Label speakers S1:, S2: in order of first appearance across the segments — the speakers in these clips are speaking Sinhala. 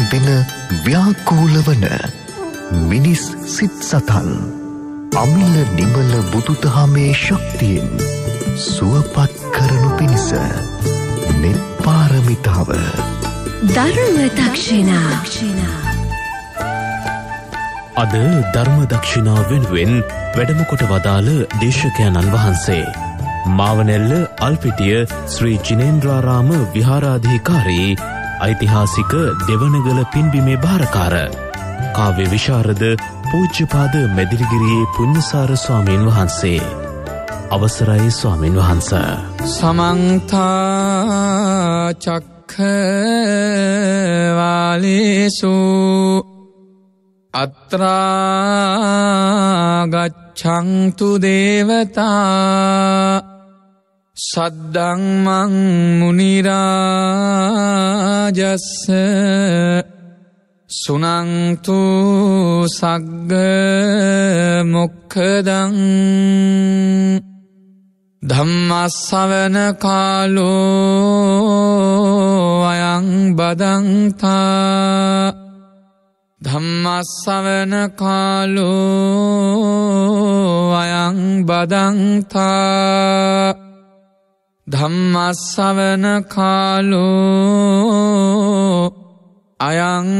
S1: දෙන ව්‍යාකූලවන මිනිස් සිත් සතන් අමිල නිමල බුදුදහමේ ශක්තියෙන් සුවපත් කරනු පිණිස නෙත් පාරමිතාව
S2: ධර්ම දක්ෂිනා.
S3: අද ධර්ම දක්ෂිනා වෙනුවෙන් වැඩම කොට වදාළ දේශකයන්න් වහන්සේ මාවනැල්ල අල්පිටිය ශ්‍රී ජිනේන්ද්‍රාරාම විහාරාධිකාරී ඓතිහාසික දෙවනගල පින්බිමේ භාරකාර කාව්‍ය විශාරද පූජ්‍යපාද මැදිරිගිරියේ පුණ්‍යසාර ස්වාමීන් වහන්සේ. අවසරයි ස්වාමීන් වහන්ස.
S4: සමන්ත චක්ඛවාලේසු අත්‍රා ගච්ඡන්තු දේවතා සද්දම්මං මුනි රාජස්ස සුනන්තු සග්ග මොක්ඛදං ධම්මස්සවන කාලෝ අයං බදන්තා ධම්මස්සවන කාලෝ අයං බදන්තා ධම්මස්සවන කාලෝ අයං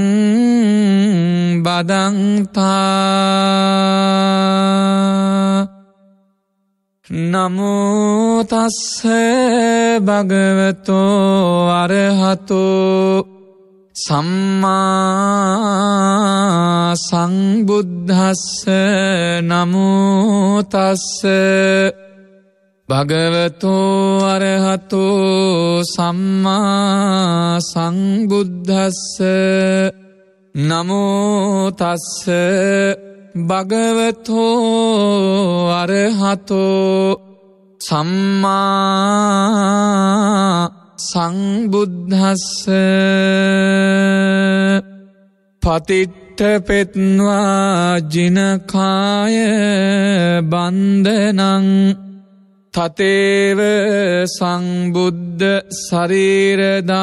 S4: බදන්තා. නමෝ තස්ස භගවතෝ අරහතෝ සම්මා සංබුද්දස්ස. නමෝ තස්ස භගවතෝ අරහතෝ සම්මා සංබුද්දස්ස. නමෝ තස්ස භගවතෝ අරහතෝ සම්මා සංබුද්දස්ස. පතිට්ඨ පෙත්වා ජිනකාය බන්ධනං තතේව සංබුද්ධ ශරීර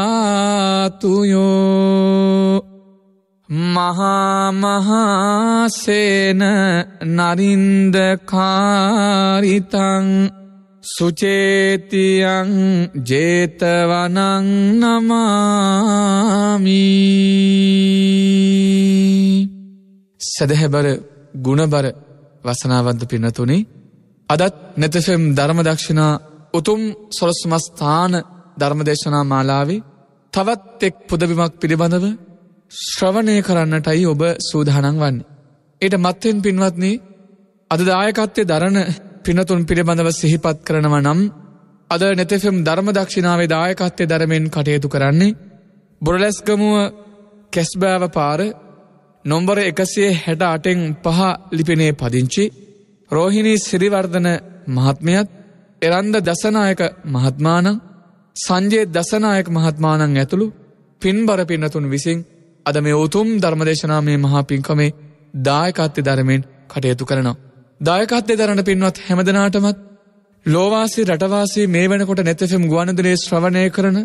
S4: ධාතුයෝ මහා මහා සේන නරින්ද කාරිතං සුචේතියං ජේතවනං නමාමි. සදහැබර ගුණබර වසනාවන්ත පින්නතුනි, අදත් නෙතෆෙම් ධර්ම දක්ෂිනා උතුම් සොරස්මස්ථාන ධර්මදේශනා මාලාවේ තවත් එක් පුදබිමක් පිළිබඳව ශ්‍රවණය කරන්නටයි ඔබ සූදානම් වන්නේ. ඊට මත්තෙන් පින්වත්නි, අද දායකත්වයේ දරන පින්නතුන් පිළිබඳව සිහිපත් කරනවා නම් අද නෙතෆෙම් ධර්ම දක්ෂිනාවේ දායකත්වයේ දරමින් කටයුතු කරන්නේ බොරලැස්ගමුව කැස්බෑව පාර නම්බර 168න් 5 ලිපිනේ පදිංචි රෝහිණී සිරිවර්ධන මහත්මියත්, එරන්ද දසනායක මහත්මාණන්, සංජය දසනායක මහත්මාණන් ඇතුළු පින්බර පින්නතුන් විසින් අද මේ උතුම් ධර්මදේශනාමය මහා පින්කමේ දායකත්වයේ දරමින් කටයුතු කරනවා. දායකත්වයේ දරන පින්වත් හැමදෙනාටමත් ලෝවාසී රටවාසී මේ වෙනකොට නෙතෆෙම් ගුවන්විදුලියේ ශ්‍රවණය කරන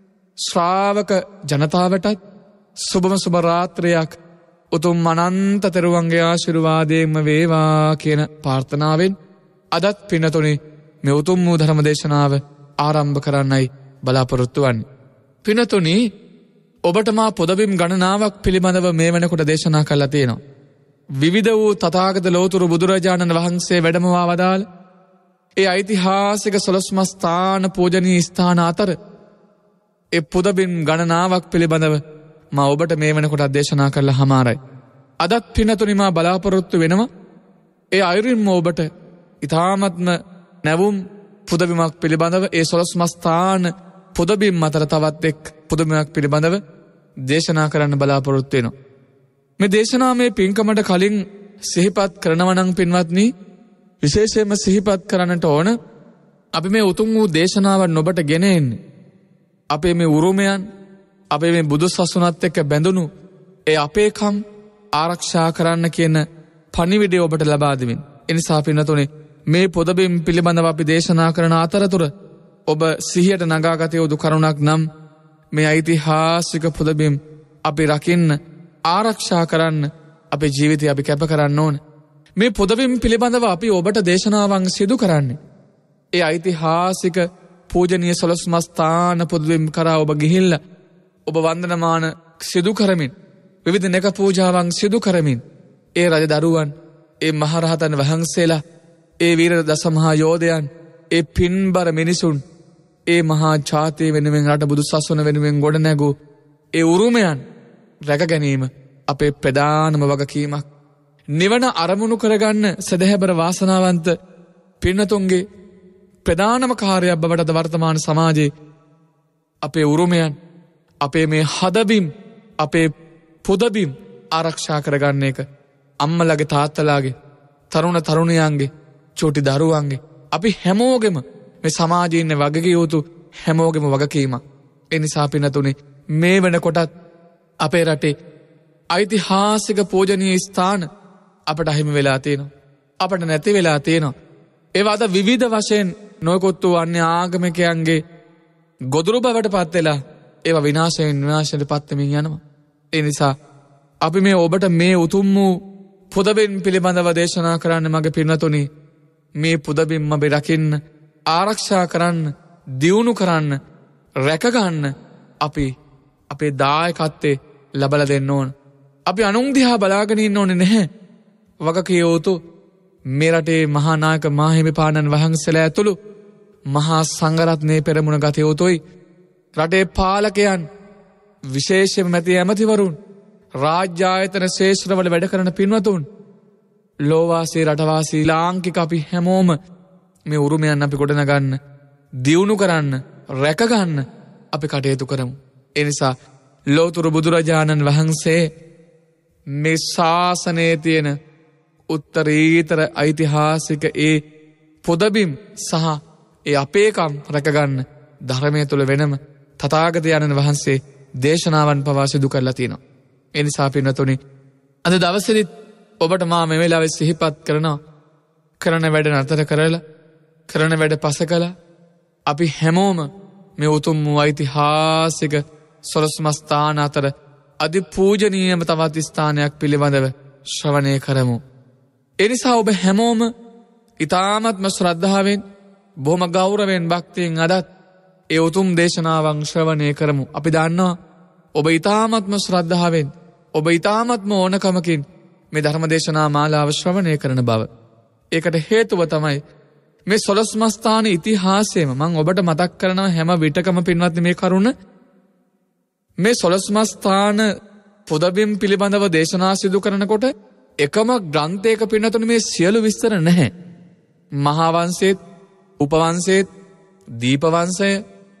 S4: ශ්‍රාවක ජනතාවටත් සුබම සුබ රාත්‍රියක් උතුම් අනන්ත තෙරුවන්ගේ ආශිර්වාදයෙන්ම වේවා කියන ප්‍රාර්ථනාවෙන් අදත් පින්නතුනි මේ උතුම් වූ ධර්ම දේශනාව ආරම්භ කරන්නයි බලාපොරොත්තු වන්නේ. පින්නතුනි, ඔබට මා පොදබිම් ගණනාවක් පිළිබඳව මේ වෙනකොට දේශනා කළා තියෙනවා. විවිධ වූ තථාගත ලෝතුරු බුදුරජාණන් වහන්සේ වැඩමවා වදාළ ඒ ඓතිහාසික 12 ස්ථාන පූජනීය ස්ථාන අතර ඒ පොදබිම් ගණනාවක් පිළිබඳව මා ඔබට මේ වෙනකොට දේශනා කරලා හමාරයි. අදත් පින්නතුනි මා බලාපොරොත්තු වෙනවා ඒ අයුරින්ම ඔබට ඊ타ත්ම නැවුම් පුදබිමක් පිළිබඳව ඒ 12 ස්ථාන පුදබිම් අතර තවත් එක් පුදබිමක් පිළිබඳව දේශනා කරන්න බලාපොරොත්තු වෙනවා. මේ දේශනාමය පින්කමට කලින් සිහිපත් කරනවා නම් පින්වත්නි, විශේෂයෙන්ම සිහිපත් කරන්නට ඕන අපි මේ උතුම් වූ දේශනාවන් ඔබට ගෙන එන්නේ අපේ මේ උරුමයන්, අපේ මේ බුදු සසුනත් එක්ක බැඳුණු ඒ අපේකම් ආරක්ෂා කරන්න කියන පණිවිඩය ඔබට ලබා දෙමින්. එනිසා පින්නතුනේ මේ පොදබිම් පිළිබඳව අපි දේශනා කරන අතරතුර ඔබ සිහියට නගාගත යුතු කරුණක් නම් මේ ඓතිහාසික පොදබිම් අපි රකින්න ආරක්ෂා කරන්න අපේ ජීවිතය අපි කැප කරන්න ඕන. මේ පුදබිම් පිළිබඳව අපි ඔබට දේශනාවන් සිදු කරන්නේ. ඒ ඓතිහාසික පූජනීය සොළොස්මස්ථාන පුදබිම් කරා ඔබ ගිහිල්ලා ඔබ වන්දනමාන සිදු කරමින් විවිධ නෙක පූජාවන් සිදු කරමින් ඒ රජ දරුවන්, ඒ මහරහතන් වහන්සේලා, ඒ වීර දසමහා යෝධයන්, ඒ පින්බර මිනිසුන්, ඒ මහා ජාතිය වෙනුවෙන් රට බුදු සසුන වෙනුවෙන් ගොඩ නැගූ ඒ උරුමයන් රැක ගැනීම අපේ ප්‍රධානම වගකීමක්. නිවන අරමුණු කරගන්න සදහැබර වාසනාවන්ත පින්නතුන්ගේ ප්‍රධානම කාර්යයක් බවට වර්තමාන සමාජයේ අපේ උරුමයන්, අපේ මේ හදබිම්, අපේ පුදබිම් ආරක්ෂා කරගන්න එක අම්මලගේ, තාත්තලාගේ, තරුණ තරුණියන්ගේ, චූටි දරුවන්ගේ, අපි හැමෝගෙම මේ සමාජයේ ඉන්න වගකී යුතු හැමෝගෙම වගකීමක්. ඒ නිසා පින්නතුනි, මේ වෙනකොටත් අපේ රටේ ඓතිහාසික පූජනීය ස්ථාන අපට අහිමි වෙලා තියෙනවා. අපට නැති වෙලා තියෙනවා. ඒවා අද විවිධ වශයෙන් නොයෙකුත් වූ අන්‍ය ආගමිකයන්ගේ ගොදුරු බවට පත් වෙලා ඒවා විනාශයට පත් වෙමින් යනවා. ඒ නිසා අපි මේ ඔබට මේ උතුම් වූ පුදබිම් පිළිබඳව දේශනා කරන්න මගේ පින්නතුනි, මේ පුදබිම් අපි රකින්න, ආරක්ෂා කරන්න, දියුණු කරන්න, රැකගන්න අපි අපේ දායකත්වයේ ලබලා දෙන්න ඕන. අපි අනුන් දිහා බලාගෙන ඉන්න ඕනේ නැහැ. වගකිය යුතු මේ රටේ මහා නායක මාහිමිපාණන් වහන්සේලා ඇතුළු මහා සංඝරත්නයේ පෙරමුණ ගත යුතුයි. රටේ පාලකයන්, විශේෂයෙන්ම මැති ඇමතිවරුන්, රාජ්‍ය ආයතන ශේෂ්ත්‍රවල වැඩ කරන පින්වතුන්, ලෝවාසී රටවාසී ලාංකික අපි හැමෝම මේ උරුමයන් අපි ගොඩනගන්න, දියුණු කරන්න, රැකගන්න අපි කටයුතු කරමු. ඒ නිසා ලෝතුරු බුදුරජාණන් වහන්සේ මේ ශාසනයේ තියෙන උත්තරීතර ඓතිහාසික ඒ පුදබිම් සහ ඒ අපේකම් රැකගන්න ධර්මය තුළ වෙනම තථාගතයන්න් වහන්සේ දේශනාවන් පවා සිදු කරලා තියෙනවා. ඒ නිසා පින්වතුනි, අද දවසේදීත් ඔබට මා මේ වෙලාවේ සිහිපත් කරනවා, කරන වැඩ නතර කරලා, කරන වැඩ පසකලා අපි හැමෝම මේ උතුම් වූ ඓතිහාසික සොළොස්මස්ථාන අතර අති පූජනීයම තවත් ස්ථානයක් පිළිබඳව ශ්‍රවණය කරමු. ඒ නිසා ඔබ හැමෝම ඉතාමත්ම ශ්‍රද්ධාවෙන්, බොහොම ගෞරවයෙන්, භක්තියෙන් අදත් ඒ උතුම් දේශනාවන් ශ්‍රවණය කරමු. අපි දන්නවා ඔබ ඉතාමත්ම ශ්‍රද්ධාවෙන්, ඔබ ඉතාමත්ම ඕනකමකින් මේ ධර්ම දේශනා මාලාව ශ්‍රවණය කරන බව. ඒකට හේතුව තමයි මේ සොළොස්මස්ථාන ඉතිහාසයම මම ඔබට මතක් කරනවා හැම විටකම පින්වත්නි මේ කරුණ. මේ සොළොස්මස්ථාන පුදබිම් පිළිබඳව දේශනා සිදු කරනකොට එකම ග්‍රන්ථයක පින්නතුනි මේ සියලු විස්තර නැහැ. මහා වංශයේත්, උපවංශයේත්, දීපවංශය,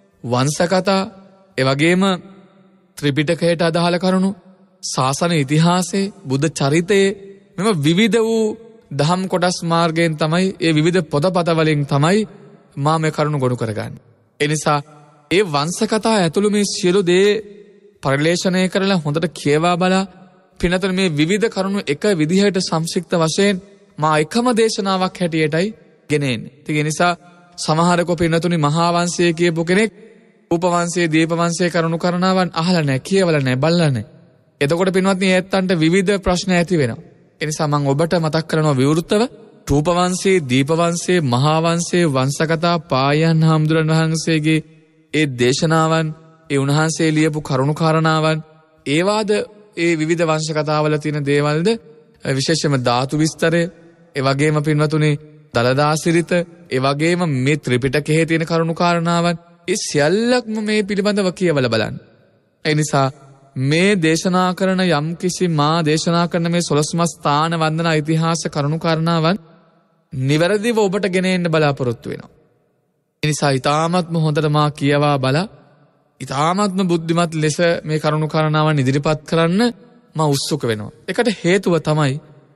S4: වංශකථා, එවැගේම ත්‍රිපිටකයට අදාළ කරුණු, ශාසන ඉතිහාසයේ, බුද්ධ චරිතයේ, මෙම විවිධ වූ දහම් කොටස් මාර්ගයෙන් තමයි, ඒ විවිධ පොතපත වලින් තමයි මා මේ කරුණු ගොනු කරගන්නේ. ඒ නිසා ඒ වංශකථා ඇතුළු මේ සියලු දේ පරිලේෂණය කරලා හොඳට කියවා බලා පින්නතුනි මේ විවිධ කරුණු එක විදිහට සංක්ෂිප්ත වශයෙන් මා එකම දේශනාවක් හැටියටයි ගෙනෙන්නේ. ඒ නිසා සමහරක පින්නතුනි මහා වංශය කියපු කෙනෙක් උපවංශයේ, දීපවංශයේ කරුණු කරනවන් අහලා නැහැ, කියවලා නැහැ, බලලා නැහැ. එතකොට පින්වත්නි ඒත්තන්ට විවිධ ප්‍රශ්න ඇති වෙනවා. ඒ නිසා මම ඔබට මතක් කරනවා විවෘතව රූපවංශයේ, දීපවංශයේ, මහා වංශයේ වංශකථා පායන් හාමුදුරන් වහන්සේගේ ඒ දේශනාවන්, ඒ උන්වහන්සේ ලියපු කරුණු කාරණාවන්, ඒවාද ඒ විවිධ වංශ කතාවල තියෙන දේවල්ද, විශේෂයෙන්ම ධාතු විස්තරය, ඒ වගේම පින්වතුනි දලදා සිරිත, ඒ වගේම මේ ත්‍රිපිටකයේ තියෙන කරුණු කාරණාවන්, ඒ සියල්ලක්ම මේ පිළිබඳව කියවලා බලන්න. ඒ නිසා මේ දේශනා කරන යම්කිසි මා දේශනා කරන මේ සොළොස්මස්ථාන වන්දනා ඉතිහාස කරුණු කාරණාවන් නිවැරදිව ඔබට ගෙන එන්න බලාපොරොත්තු වෙනවා. ඒ නිසා ඊ타මත්ම හොඳට මා කියවා බලා ඊ타මත්ම බුද්ධිමත් ලෙස මේ කරුණු කාරණාවන් ඉදිරිපත් කරන්න මා උත්සුක වෙනවා. ඒකට හේතුව තමයි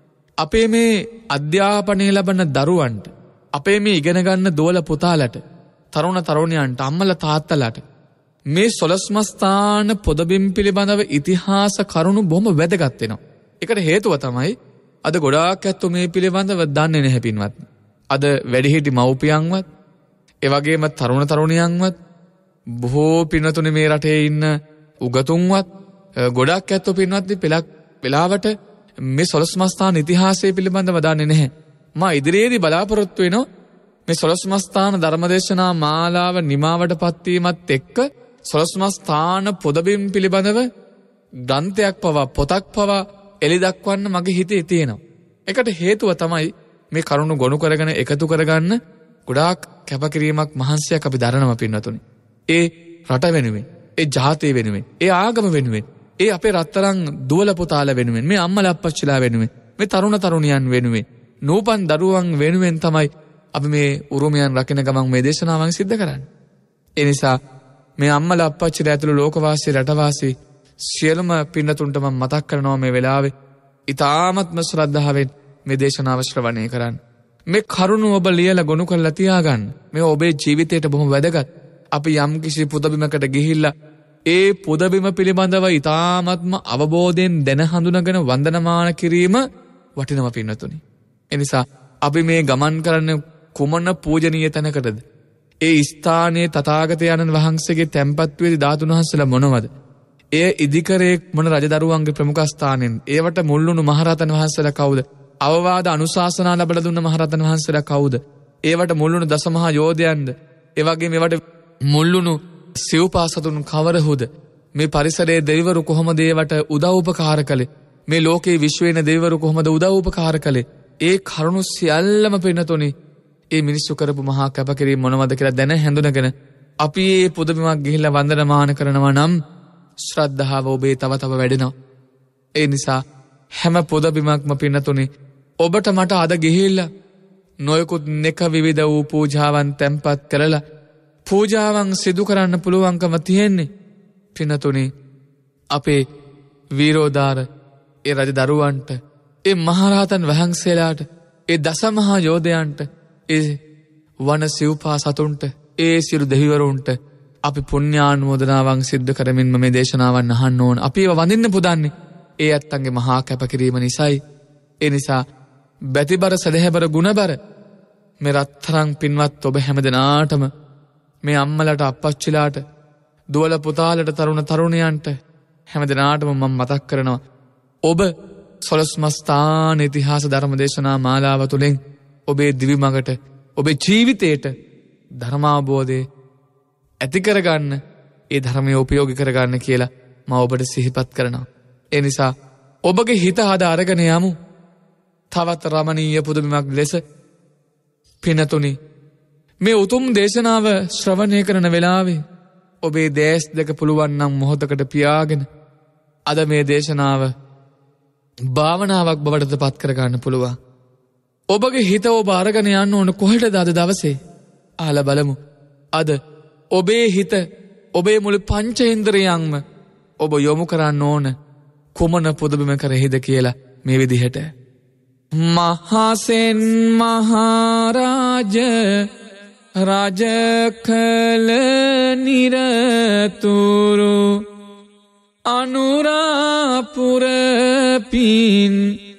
S4: අපේ මේ අධ්‍යාපනය ලබන දරුවන්ට, අපේ මේ ඉගෙන ගන්න දෝල පුතාලට, තරුණ තරුණියන්ට, අම්මලා තාත්තලාට මේ සොළොස්මස්ථාන පොදබිම් පිළිබඳව ඉතිහාස කරුණු බොහොම වැදගත් වෙනවා. ඒකට හේතුව තමයි අද ගොඩාක් ඇත්තෝ මේ පිළිබඳව දන්නේ නැහැ පින්වත්නි. අද වැඩිහිටි මව්පියන්වත්, ඒ වගේම තරුණ තරුණියන්වත්, බොහෝ පින්නතුනේ මේ රටේ ඉන්න උගතුන්වත් ගොඩක් ඇත්තෝ පින්වත්නි පෙලක් වෙලාවට මේ සොළොස්මස්ථාන ඉතිහාසය පිළිබඳව දන්නේ නැහැ. මා ඉදිරියේදී බලාපොරොත්තු වෙනවා මේ සොළොස්මස්ථාන ධර්මදේශනා මාලාව නිමාවට පත්වීමත් එක්ක සොළොස්මස්ථාන පොදබිම් පිළිබඳව ග්‍රන්ථයක් පවා පොතක් පවා එළි දක්වන්න මගේ හිතේ තියෙනවා. ඒකට හේතුව තමයි මේ කරුණු ගොනු කරගෙන එකතු කරගන්න ගොඩාක් කැපකිරීමක් මහන්සියක් අපි දරනවා පින්වතුනි. ඒ රට වෙනුවෙන්, ඒ ජාතිය වෙනුවෙන්, ඒ ආගම වෙනුවෙන්, ඒ අපේ රත්තරන් දුවල පුතාලා වෙනුවෙන්, මේ අම්මලා අප්පච්චිලා වෙනුවෙන්, මේ තරුණ තරුණියන් වෙනුවෙන්, නූපන් දරුවන් වෙනුවෙන් තමයි අපි මේ උරුමයන් රකින්න ගමන් මේ දේශනාවන් සිද්ධ කරන්නේ. ඒ නිසා මේ අම්මලා අප්පච්චිලා ඇතුළු ලෝකවාසී රටවාසී සියලුම පින්නතුන්ට මම මතක් කරනවා මේ වෙලාවේ ඊ타ත්ම ශ්‍රද්ධාවෙන් මේ දේශනාව ශ්‍රවණය කරන්න. මේ කරුණ ඔබ ලියලා ගොනු කරලා තියාගන්න. මේ ඔබේ ජීවිතයට බොහොම වැදගත්. අපි යම් කිසි පුදබිමකට ගිහිල්ලා ඒ පුදබිම පිළිබඳව ඊ타ත්ම අවබෝධයෙන් දැන හඳුනගෙන වන්දනමාන කිරීම වටිනවා පින්නතුනි. ඒ නිසා අපි මේ ගමන් කරන කුමන පූජනීය තැනකටද? ඒ ස්ථානයේ තථාගතයන්න් වහන්සේගේ තැන්පත් වේදී ධාතුන් වහන්සේලා මොනවද? එය ඉදිකරේ මොන රජදරුවන්ගේ ප්‍රමුඛ ස්ථානෙන්? ඒවට මුල්ලුණු මහරහතන් වහන්සේලා කවුද? අවවාද අනුශාසනා ලැබලා දුන්න මහරහතන් වහන්සේලා කවුද? ඒවට මුල්ලුණු දසමහා යෝධයන්ද? ඒ වගේම ඒවට මුල්ලුණු සිව්පාසතුන් කවරහුද? මේ පරිසරයේ දෙවිවරු කොහොමද ඒවට උදව් උපකාර කළේ? මේ ලෝකේ විශ්වයේ දෙවිවරු කොහොමද උදව් උපකාර කළේ? ඒ කරුණු සියල්ලම පින්නතුනි ඒ මිනිස්සු කරපු මහා කැපකිරීම මොනවද කියලා දැන හැඳුනගෙන අපි මේ පුදබිමක් ගිහිල්ලා වන්දනමාන කරනවා නම් ශ්‍රද්ධාව ඔබේ තව තව වැඩෙනවා. ඒ නිසා හැම පුදබිමක්ම පින්නතුනි ඔබට මට අද ගිහිල්ලා නොයෙකුත් නෙක විවිධ වූ පූජාවන් තැන්පත් කරලා පූජාවන් සිදු කරන්න පුළුවන්කම තියෙන්නේ පින්නතුනි අපේ වීරෝදාර ඒ රජ දරුවන්ට, ඒ මහරහතන් වහන්සේලාට, ඒ දසමහා යෝධයන්ට, ඒ වන සිව්පා සතුන්ට, ඒ සියලු දෙවිවරුන්ට අපි පුණ්‍යානුමෝදනාවන් සිද්ධ කරමින්ම මේ දේශනාවන් අහන්න ඕන. අපි ඒවා වඳින්න පුදන්නේ ඒ ඇත්තන්ගේ මහා කැපකිරීම නිසායි. ඒ නිසා බැතිබර සදහැබර ගුණබර මේ රත්තරන් පින්වත් ඔබ හැමදෙනාටම මේ අම්මලට අප්පච්චිලාට දුවල පුතාලට තරුණ තරුණියන්ට හැමදෙනාටම මම මතක් කරනවා ඔබ සොළොස්මස්ථාන ඉතිහාස ධර්ම දේශනා මාලාව තුළින් ඔබේ දිවි මඟට ඔබේ ජීවිතයට ධර්මාබෝධය ඇති කරගන්න, ඒ ධර්මය උපයෝගී කරගන්න කියලා මම ඔබට සිහිපත් කරනවා. ඒ නිසා ඔබගේ හිත හදා අරගෙන යමු. තවත් රමණීය පුදුමයක් ලෙස පිනතුනි මේ උතුම් දේශනාව ශ්‍රවණය කරන වෙලාවේ ඔබේ දැස් දෙක පුළුවන් නම් මොහොතකට පියාගෙන අද මේ දේශනාව භාවනාවක් බවට පත් කරගන්න පුළුවන්. ඔබගේ හිත ඔබ අරගෙන යන්න ඕන කොහෙටද අද දවසේ? අහලා බලමු. අද ඔබේ හිත ඔබේ මුළු පංචේන්ද්‍රයන්ම ඔබ යොමු කරන්න ඕන කුමන පුදුබිම කරෙහිද කියලා මේ විදිහට. මහසෙන් මහරජ රජ කළ නිරතුරු අනුරාපුර පින්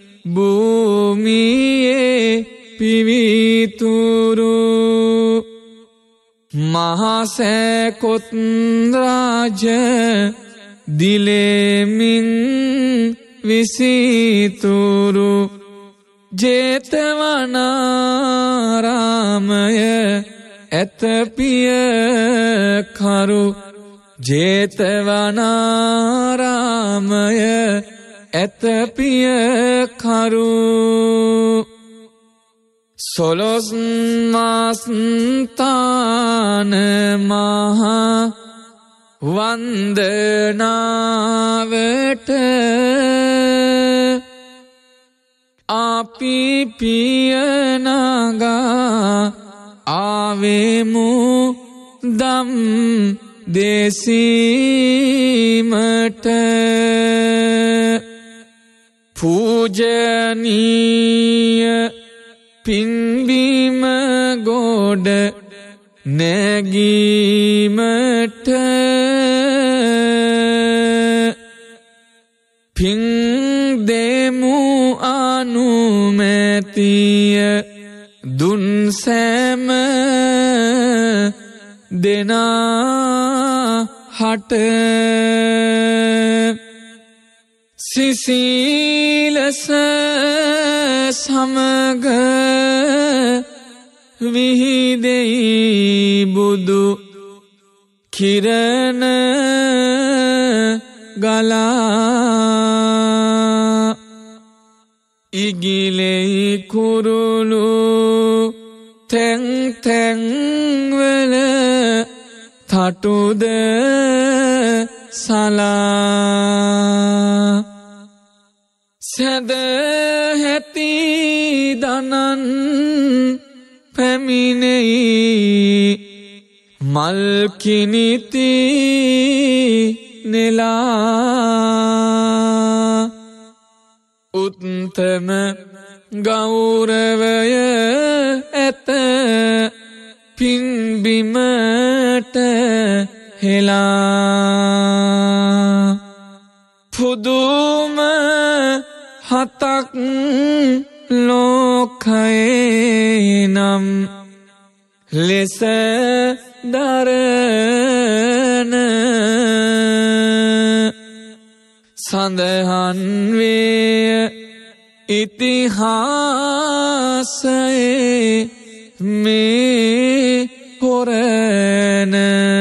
S4: භූමියේ පිවිතුරු මහසෑකොත් රාජ දිලෙමින් විසිතුරු ජේතවනාරාමය ඇතපිය කරු ජේතවනාරාමය ඇතපිය කරු සොළොස්මස්ථාන මහා වන්දනාවට අපි පියනගා ආවෙමු දම් දෙසීමට පූජනීය පින්බිම ගොඩ නැගීමට පින් දෙමු අනුමැතිය දුන් සෑම දෙනා හට සිසීලස සමග විහිදෙයි බුදු කිරණ ගලා ඉගිලෙයි කුරුළු තැන් තැන්වල තටුද සලා සැදැහැති දනන් පැමිණෙයි මල්කිනිති නෙලා උත්තම ගෞරවය ඇත පින්බිමට හෙලා පුදුම හතක් ලෝකයේ නම් ලෙස දරන සඳහන් වේ ඉතිහාසයේ මේ හොරන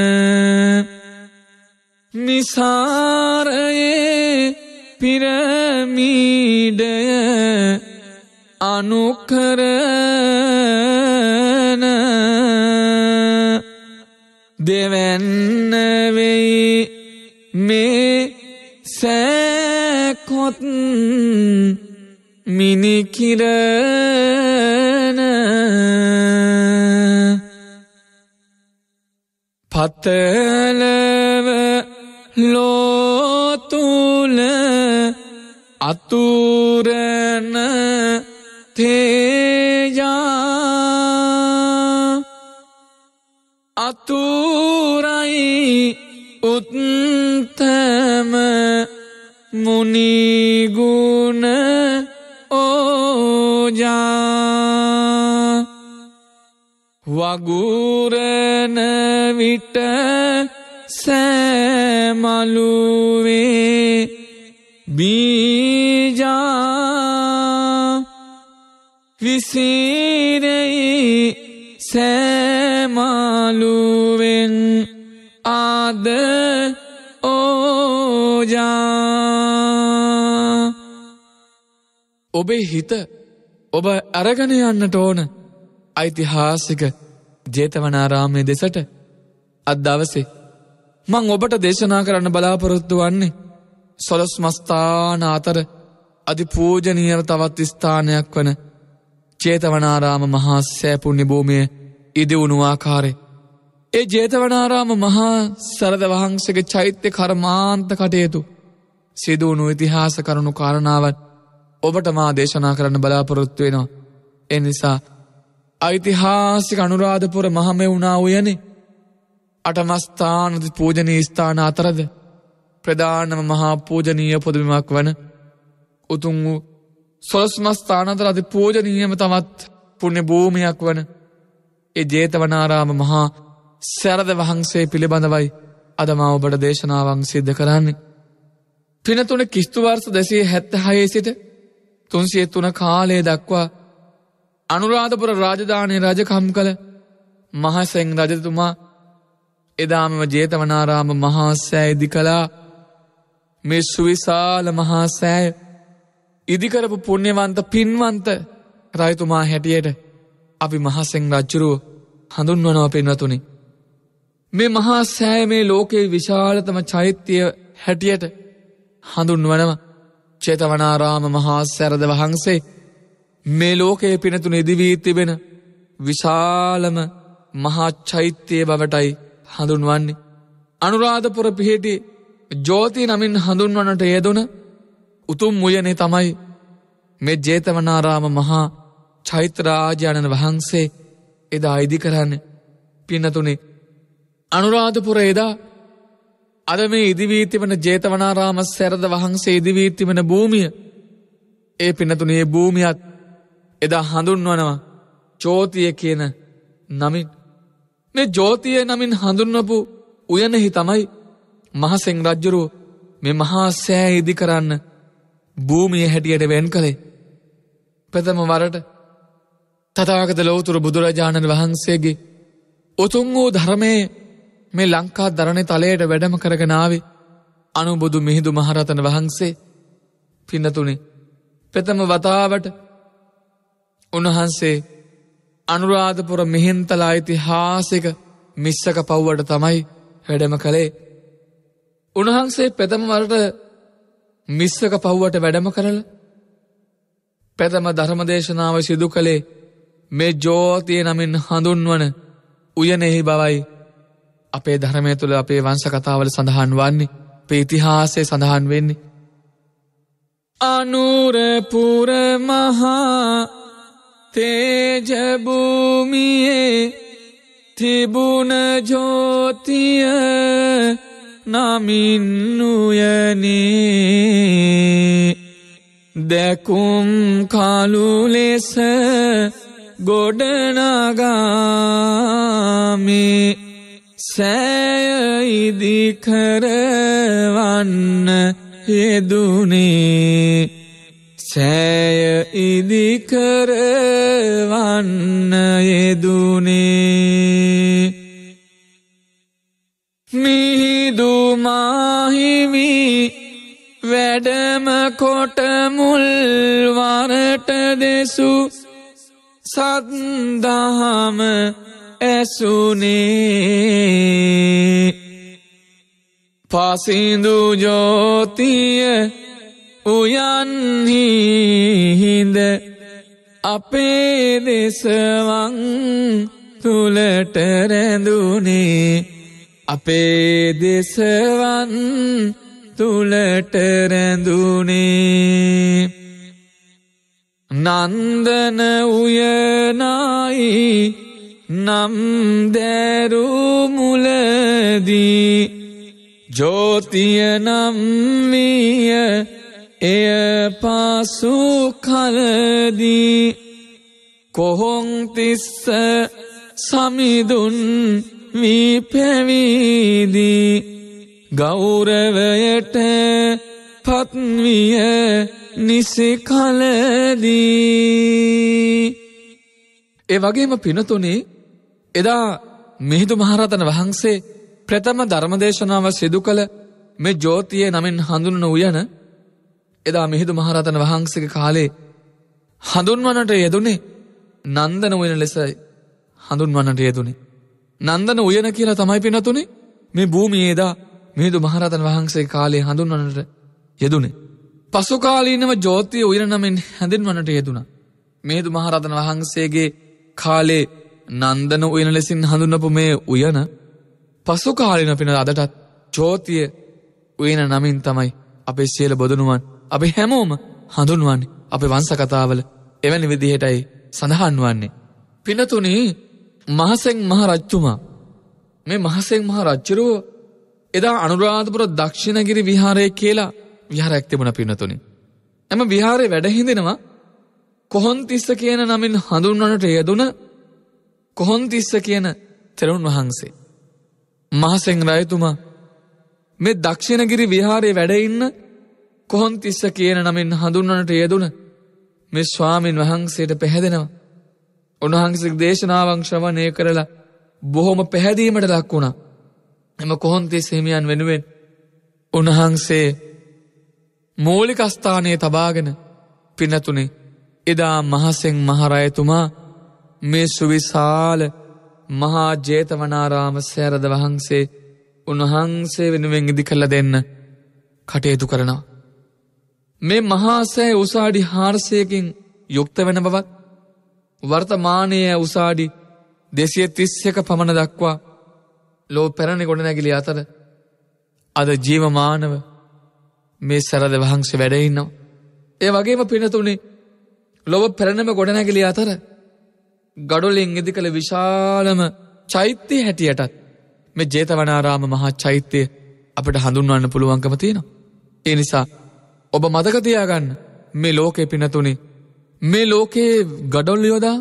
S4: මිසාරයේ පිරමීඩය අනුකරන දෙවැන්න වෙයි මේ සෑකොත් මිනිකිරන පතලව ලෝතුල අතුරන තේජා අතුරයි උත්තම මුනිගුණ ඕජා වගුරන විට සෑමලුවේ බීජා විසිරෙයි සෑමලුවෙන් ආද ඕජා ඔබේ හිත ඔබ අරගෙන යන්නට ඕන ඓතිහාසික ජේතවනාරාමයේ දෙසට අද දවසේ මං ඔබට දේශනා කරන්න බලාපොරොත්තු වන්නේ සොළොස් මස්ථාන අතර අති පූජනීය තවත් ස්ථානයක් වන ජේතවනාරාම මහා සෑ පුණ්‍ය භූමියේ ඉදිවුණු ආකාරය. ඒ ජේතවනාරාම මහා සරද වහන්සේගේ චෛත්‍ය කර්මාන්ත කටයුතු සිදුවුණු ඉතිහාස කරුණු කාරණාවන් ඔබට මා දේශනා කරන්න බලාපොරොත්තු වෙනවා. ඒ නිසා ඓතිහාසික අනුරාධපුර මහමෙවුනා උයනේ අටමස්ථාන පූජනීය ස්ථාන අතරද ප්‍රධානම මහා පූජනීය පොදුබිමක් වන උතුම් වූ සොළොස් මස්ථාන අතර අති පූජනීයම තවත් පුණ්‍ය භූමියක් වන ඒ ජේතවනාරාම මහා සරද වහන්සේ පිළිබඳවයි අද මා ඔබට දේශනාවන් සිද්ධ කරන්නේ. පිනතුන කිස්තු වර්ෂ 276 සිට 303 කාලයේ දක්වා අනුරාධපුර රාජධානියේ රජකම් කළ මහසෙන් රජතුමා එදාම ජේතවනාරාම මහා සෑය ඉදි කළා. මේ සුවිශාල මහා සෑය ඉදිකරපු පුණ්‍යවන්ත පින්වන්ත රජතුමා හැටියට අපි මහසෙන් රජුරුව හඳුන්වනවා පින්වතුනි. මේ මහා සෑය මේ ලෝකේ විශාලතම චෛත්‍ය හැටියට හඳුන්වනවා. ජේතවනාරාම මහා සරද වහන්සේ මේ ලෝකයේ පිනතුන ඉදිවී තිබෙන විශාලම මහා චෛත්‍යය බවටයි හඳුන්වන්නේ. අනුරාධපුර පිහිටි ජෝති නමින් හඳුන්වන්නට යෙදුන උතුම් උයනේ තමයි මේ ජේතවනාරාම මහා චෛත්‍යරාජානන් වහන්සේ එදා ඉදි කරන්නේ. පින්නතුනේ අනුරාධපුර එදා අද මේ ඉදිවී තිබෙන ජේතවනාරාම සරද වහන්සේ ඉදිවී තිබෙන භූමිය ඒ පින්නතුනේ භූමියත් එදා හඳුන්වනවා ජෝතිය කියන නමින්. මේ ජෝතිය නමින් හඳුන්වපු උයනෙහි තමයි මහසෙන් රජුරුව මේ මහා සෑය ඉදි කරන්න භූමිය හැටියට වෙන් කළේ. ප්‍රථම වරට තථාගත ලෞතර බුදුරජාණන් වහන්සේගේ උතුම් වූ ධර්මයේ මේ ලංකා දරණේ තලයට වැඩම කරගෙන ආවේ අනුබුදු මිහිඳු මහරහතන් වහන්සේ. පින්නතුනි, ප්‍රථම වතාවට උන්වහන්සේ අනුරාධපුර මිහින්තල ඓතිහාසික මිස්සක පව්වට තමයි වැඩම කළේ. උන්වහන්සේ ප්‍රථම වරට මිස්සක පව්වට වැඩම කරලා ප්‍රථම ධර්මදේශනාව සිදු කළේ මේ ජෝතිය නමින් හඳුන්වන උයනෙහි බවයි අපේ ධර්මය තුළ අපේ වංශ කතාවල සඳහන් වන්නේ, අපේ ඉතිහාසයේ සඳහන් වෙන්නේ. අනුරපුර මහා තේජ භූමියේ තිබුණ ජෝතිය නමින් උයනේ දැකුම් කලු ලෙස ගොඩනගාමේ සෑය ඉදිකරවන්න යෙදුනේ. සෑය ඉදිකරවන්න යෙදුනේ. මිහිඳු මාහිමි වැඩම කොට මුල් වරට දෙසු සත්දහම ඇසුනේ. පසිඳු ජෝතිය උයන්හි හිඳ අපේ දෙසවන් තුලට රැඳුනේ. අපේ දෙසවන් තුලට රැඳුනේ. නන්දන උයනයි නම් දැරු මුලදී ජෝතිය නම් විය එය පසු කලදී කොහොන් තිස්ස සමිඳුන් වී පැවිදී ගෞරවයට පත්විය නිසි කලදී. ඒ වගේම පිනතුනේ එදා මිහිඳු මහරහතන් වහන්සේ ප්‍රථම ධර්මදේශනාව සිදු කළ මේ ජෝතිය නමින් හඳුන්වන උයන එදා මිහිඳු මහරහතන් වහන්සේගේ කාලේ හඳුන්වන්නට යෙදුනේ නන්දන උයන ලෙස හඳුන්වන්නට යෙදුනේ. නන්දන උයන කියලා තමයි පිනතුනේ මේ භූමියේ එදා මිහිඳු මහරහතන් වහන්සේ කාලේ හඳුන්වන්නට යෙදුනේ. පසු කාලීනව ජෝතිය උයන නමින් හැඳින්වන්නට යෙදුණා. මිහිඳු මහරහතන් වහන්සේගේ කාලේ නන්දන උයන ලෙසින් හඳුන්වපු මේ උයන පසු කාලීන පින අදටත් ජෝතිය උයන නමින් තමයි අපේ සියලු බොදුනුවන් අපි හැමෝම හඳුන්වන්නේ. අපේ වංශ කතාවල එවැනි විදිහටයි සඳහන් වන්නේ. පිනතුනේ මහසෙන් මහ රජතුමා මේ මහසෙන් මහ රජුරුව එදා අනුරාධපුර දක්ෂිණගිරි විහාරය කියලා විහාරයක් තිබුණා පිනතුනේ. එම විහාරේ වැඩ හිඳිනවා කොහොන්තිස්ස කියන නමින් හඳුන්වන්නට යෙදුන කොහොන්තිස්ස කියන තෙරුන් වහන්සේ. මහසෙන් රජතුමා මේ දක්ෂිණගිරි විහාරේ වැඩ ඉන්න කොහොන්තිස්ස කියන නමින් හඳුන්වන්නට යෙදුන මේ ස්වාමින් වහන්සේට පැහැදෙනවා. උන්වහන්සේගේ දේශනාවන් ශ්‍රවණය කරලා බොහොම පැහැදීමට ලක් වුණා. එම කොහොන්තිස්ස හිමියන් වෙනුවෙන් උන්වහන්සේ මූලික ස්ථානයේ තබාගෙන පිනතුනේ එදා මහසෙන් මහරජතුමා මේ සුවිශාල මහා ජේතවනාරාම සෑරද වහන්සේ උන්වහන්සේ වෙනුවෙන් ඉදි කළ දෙන්න කටයුතු කරනවා. මේ මහා සෑය උසාඩි 400කින් යුක්ත වෙන බවත් වර්තමානයේ උසාඩි 231ක පමණ දක්වා ලෝ පැරණි ගොඩනැගිලි අතර අද ජීවමානව මේ සෑරද වහන්සේ වැඩ ඉන්නවා. ඒ වගේම පිනතුනේ ලොව පැරණිම ගොඩනැගිලි අතර ගඩොලින් ඉදි කළ විශාලම චෛත්‍ය හැටියටත් මේ ජේතවනාරාම මහා චෛත්‍යය අපිට හඳුන්වන්න පුළුවන්කම තියෙනවා. ඒ නිසා ඔබ මතක තියාගන්න මේ ලෝකේ පිනතුනේ මේ ලෝකේ ගඩොල් යොදා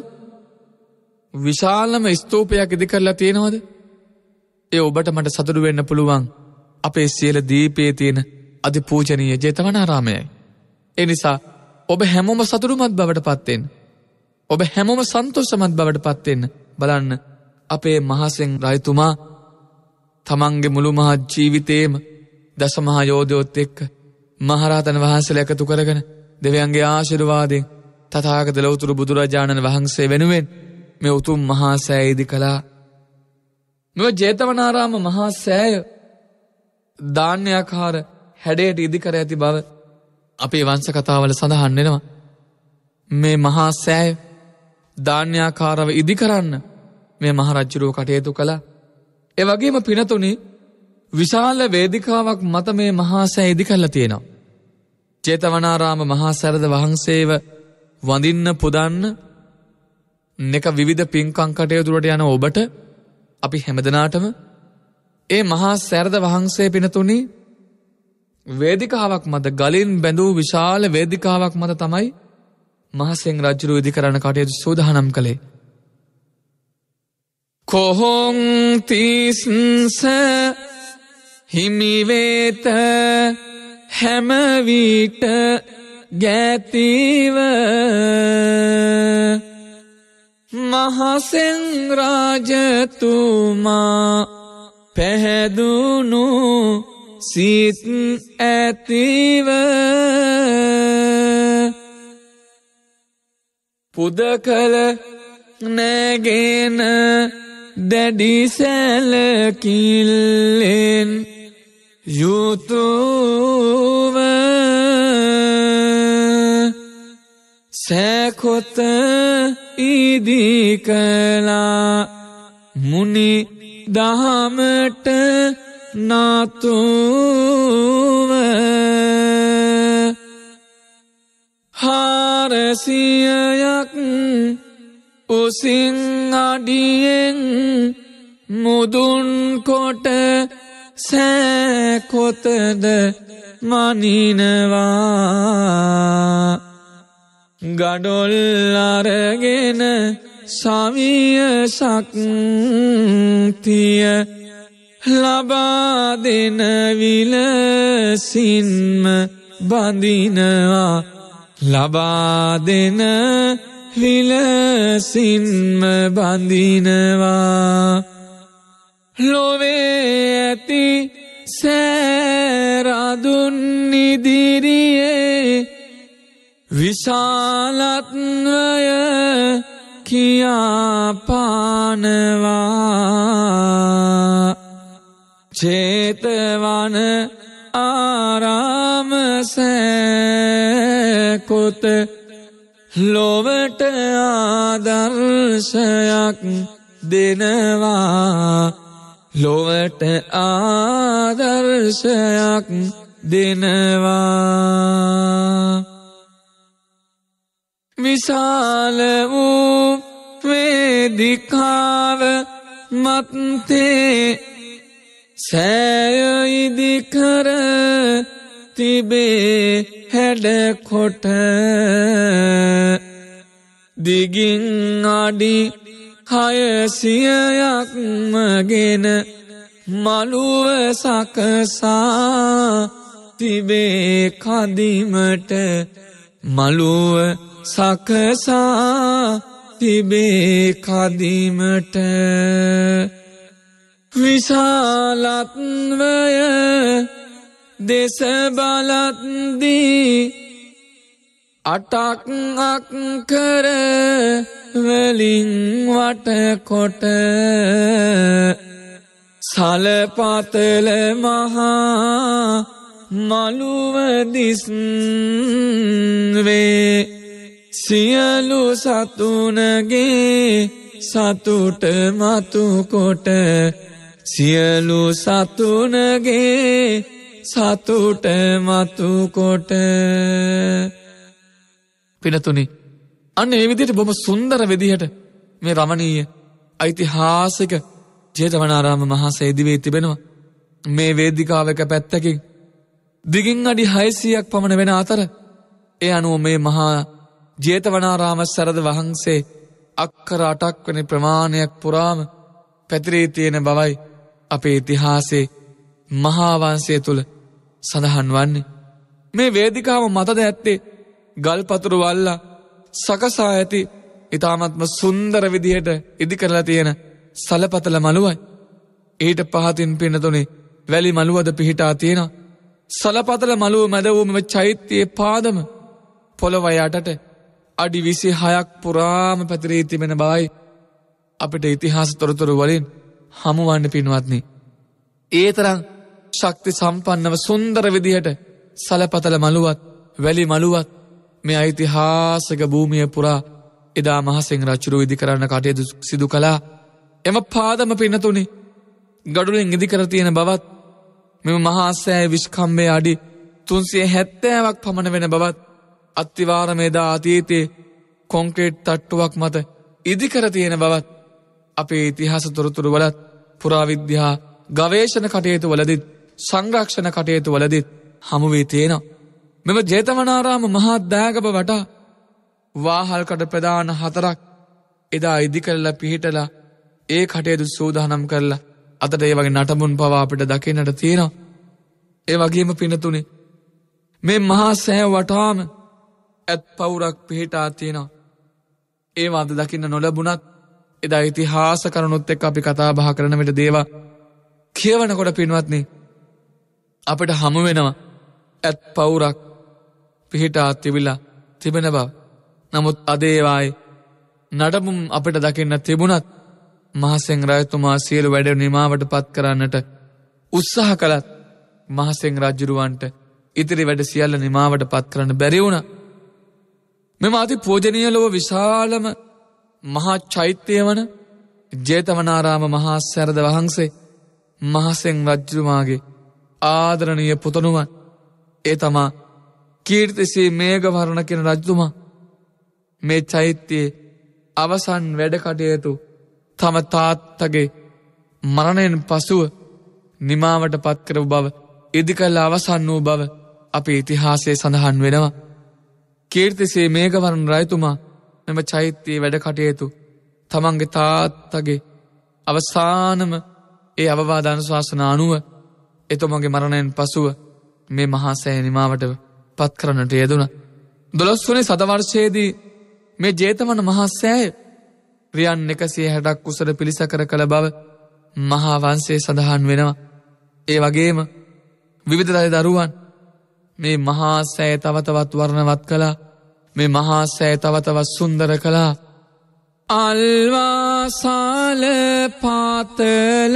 S4: විශාලම ස්තූපයක් ඉදි කරලා තියෙනවද? ඒ ඔබට මට සතුටු වෙන්න පුළුවන් අපේ සියලු දීපේ තියෙන අති පූජනීය ජේතවනාරාමයයි. ඒ නිසා ඔබ හැමෝම සතුටුමත් බවට පත් වෙන්න. ඔබ හැමෝම සන්තෝෂමත් බවට පත් වෙන්න. බලන්න අපේ මහසෙන් රජතුමා තමන්ගේ මුළු මහත් ජීවිතේම දසමහා යෝධයොත් එක්ක මහරහතන් වහන්සේලා එකතු කරගෙන දෙවියන්ගේ ආශිර්වාදයෙන් තථාගත ලෞතර බුදුරජාණන් වහන්සේ වෙනුවෙන් මේ උතුම් මහා සෑය ඉදි කළා. මේ ජේතවනාරාම මහා සෑය දාන්‍යාකාර හැඩයට ඉදි කර ඇති බව අපේ වංශ කතාවල සඳහන් වෙනවා. මේ මහා සෑය දාන්‍යාකාරව ඉදි කරන්න මේ මහරජුරෝ කටයුතු කළා. ඒ වගේම පිනතුනි විශාල වේදිකාවක් මත මේ මහා සෑය ඉදි කරලා තියෙනවා. ජේතවනාරාම මහා සෑරද වහන්සේව වඳින්න පුදන්න නෙක විවිධ පින්කම් කටයුතු වලට යන ඔබට අපි හැමදෙනාටම ඒ මහා සෑරද වහන්සේ පිනතුනි වේදිකාවක් මත ගලින් බැඳූ විශාල වේදිකාවක් මත තමයි මහසෙන් රජුරු ඉදි කරන්න කටයුතු සූදානම් කළේ. කොහොං තිස්ස හිමිවේත හැම විට ගැතිව මහසෙන් රාජතුමා පැහැදුණු සිත් ඇතිව පුද කළ නැගෙන දැඩි සැලකිල්ලෙන් යුතුව සැකොත ඉදි කළා මුනි දහමට නතුව 400ක් උසින් අඩියෙන් මුදුන් කොට සැකොතද මනිනවා ගඩොල් අරගෙන සවිය ශක්තිය ලබා දෙන විලසින්ම බඳිනවා ලබා දෙන විලසින්ම බඳිනවා ලොවේ ඇති සෑරදුන් ඉදිරියේ විශාලත්වය කියාපානවා චේතවන ආරාම සැකොත ලොවට ආදර්ශයක් දෙනවා ලොවට ආදර්ශයක් දෙනවා විශාල වූ වේදිකාව මත්තේ සෑය ඉදි කර තිබේ හැඩකොට දිගින් අඩි 600ක්ම ගෙන මළුව සකසා තිබේ කදිමට මළුව සකසා තිබේ කදිමට විශාලත්වය දෙස බලද්දී 8ක් අක්කර වලින් වටකොට සලපතල මහා මළුව දිස්වේ සියලු සතුනගේ සතුට මතු කොට සියලු සතුනගේ සතුට මතු කොට පිනතුනි අන්න ඒ විදිහට බොහොම සුන්දර විදිහට මේ රමණීය ඓතිහාසික ජේතවනාරාම මහා සේදිවේ තිබෙනවා මේ වේදිකාවක පැත්තකින් දිගින් අඩි 600ක් පමණ වෙන අතර ඒ අනුව මේ මහා ජේතවනාරාම සරද වහන්සේ අක්කර 8ක් වෙන ප්‍රමාණයක් පුරාම පැතිරී තියෙන බවයි අපේ ඉතිහාසයේ මහා වංශය තුල සඳහන් වන්නේ මේ වේදිකාව මතද ඇත්තේ ගල්පතුරු වල්ලා සකසා ඇති ඉතාමත්ම සුන්දර විදිහට ඉදි කරලා තියෙන සලපතල මළුවයි. ඊට පහතින් පින්නතුනේ වැලි මළුවද පිහිටා තියෙනවා. සලපතල මළුව මැද වූ මෙම චෛත්‍යයේ පාදම පොළොව යටට අඩි 26ක් පුරාම පැතිරී තිබෙන බවයි අපිට ඉතිහාස තොරතුරු වලින් හමුවන්න පින්වත්නි. ඒ තරම් ශක්ති සම්පන්නව සුන්දර විදිහට සලපතල මළුවත් වැලි මළුවත් මේ ඓතිහාසික භූමිය පුරා එදා මහසෙන් රජුරු ඉදි කරන්න කටයුතු සිදු කළා. එම පාදම පින්නතුනි ගඩොලින් ඉදි කර තියෙන බවත් මෙම මහා සෑය විස්කම්භයේ අඩි 370ක් පමණ වෙන බවත් අත්තිවාරමේදා අතීතයේ කොන්ක්‍රීට් තට්ටුවක් මත ඉදි කර තියෙන බවත් අපේ ඉතිහාස තොරතුරු වලත් පුරාවිද්‍යා ගවේෂණ කටයුතු වලදීත් සංරක්ෂණ කටයුතු වලදීත් හමු වී තියෙනවා. මෙම ජේතවනාරාම මහා දෑගබ වටා වාහල්කඩ ප්‍රධාන 4ක් එදා ඉදි කරලා පිහිටලා ඒ කටයුතු සූදානම් කරලා අතට ඒ වගේ නටමුන් පවා අපිට දකින්නට තියෙනවා. ඒ වගේම පින්නතුනේ මේ මහා සෑය වටාම ඇත් පවුරක් පිහිටා තියෙනවා. ඒවා අද දකින්න නොලැබුණත් එදා ඉතිහාස කරුණුත් එක්ක අපි කතා බහ කරන විට දේවා කියවනකොට පින්වත්නි අපිට හමු වෙනවා ඇත් පවුරක් පිහිටා තිබිලා තිබෙන බව. නමුත් අද ඒවායේ නඩමුම් අපිට දකින්න තිබුණත් මහසෙන් රජතුමා සියලු වැඩ නිමාවට පත් කරන්නට උත්සාහ කළත් මහසෙන් රජුරවන්ට ඉතිරි වැඩ සියල්ල නිමාවට පත් කරන්න බැරි වුණා. මෙම අති පූජනීය ලොව විශාලම මහා චෛත්‍යය වන ජේතවනාරාම මහා සෑරද වහන්සේ මහසෙන් රජුමාගේ ආදරණීය පුතණුවන් ඒ තමා කීර්තිසී මේඝවර්ණ කියන රජතුමා මේ චෛත්‍යයේ අවසන් වැඩ කටයුතු තම තාත්තගේ මරණයෙන් පසුව නිමාවට පත් කරපු බව ඉදි කළ අවසන් වූ බව අපේ ඉතිහාසයේ සඳහන් වෙනවා. කීර්තිසී මේඝවර්ණ රජතුමා මෙම චෛත්‍යයේ වැඩ කටයුතු තමන්ගේ තාත්තගේ අවසානම ඒ අවවාද අනුශාසනා අනුව එතුමගේ මරණයෙන් පසුව මේ මහා සෑය නිමාවට පත් කරන්නට යෙදුණා. 12 වෙනි සතවර්ෂයේදී මේ ජේතවන මහා සෑය රියන් 160ක් කුසල පිළිසකර කළ බව මහා වංශයේ සඳහන් වෙනවා. ඒ වගේම විවිධ දරුවන් මේ මහා සෑය තව තවත් වර්ණවත් කළා. මේ මහා සෑය තව තවත් සුන්දර කළා. අල්වාසල පාතල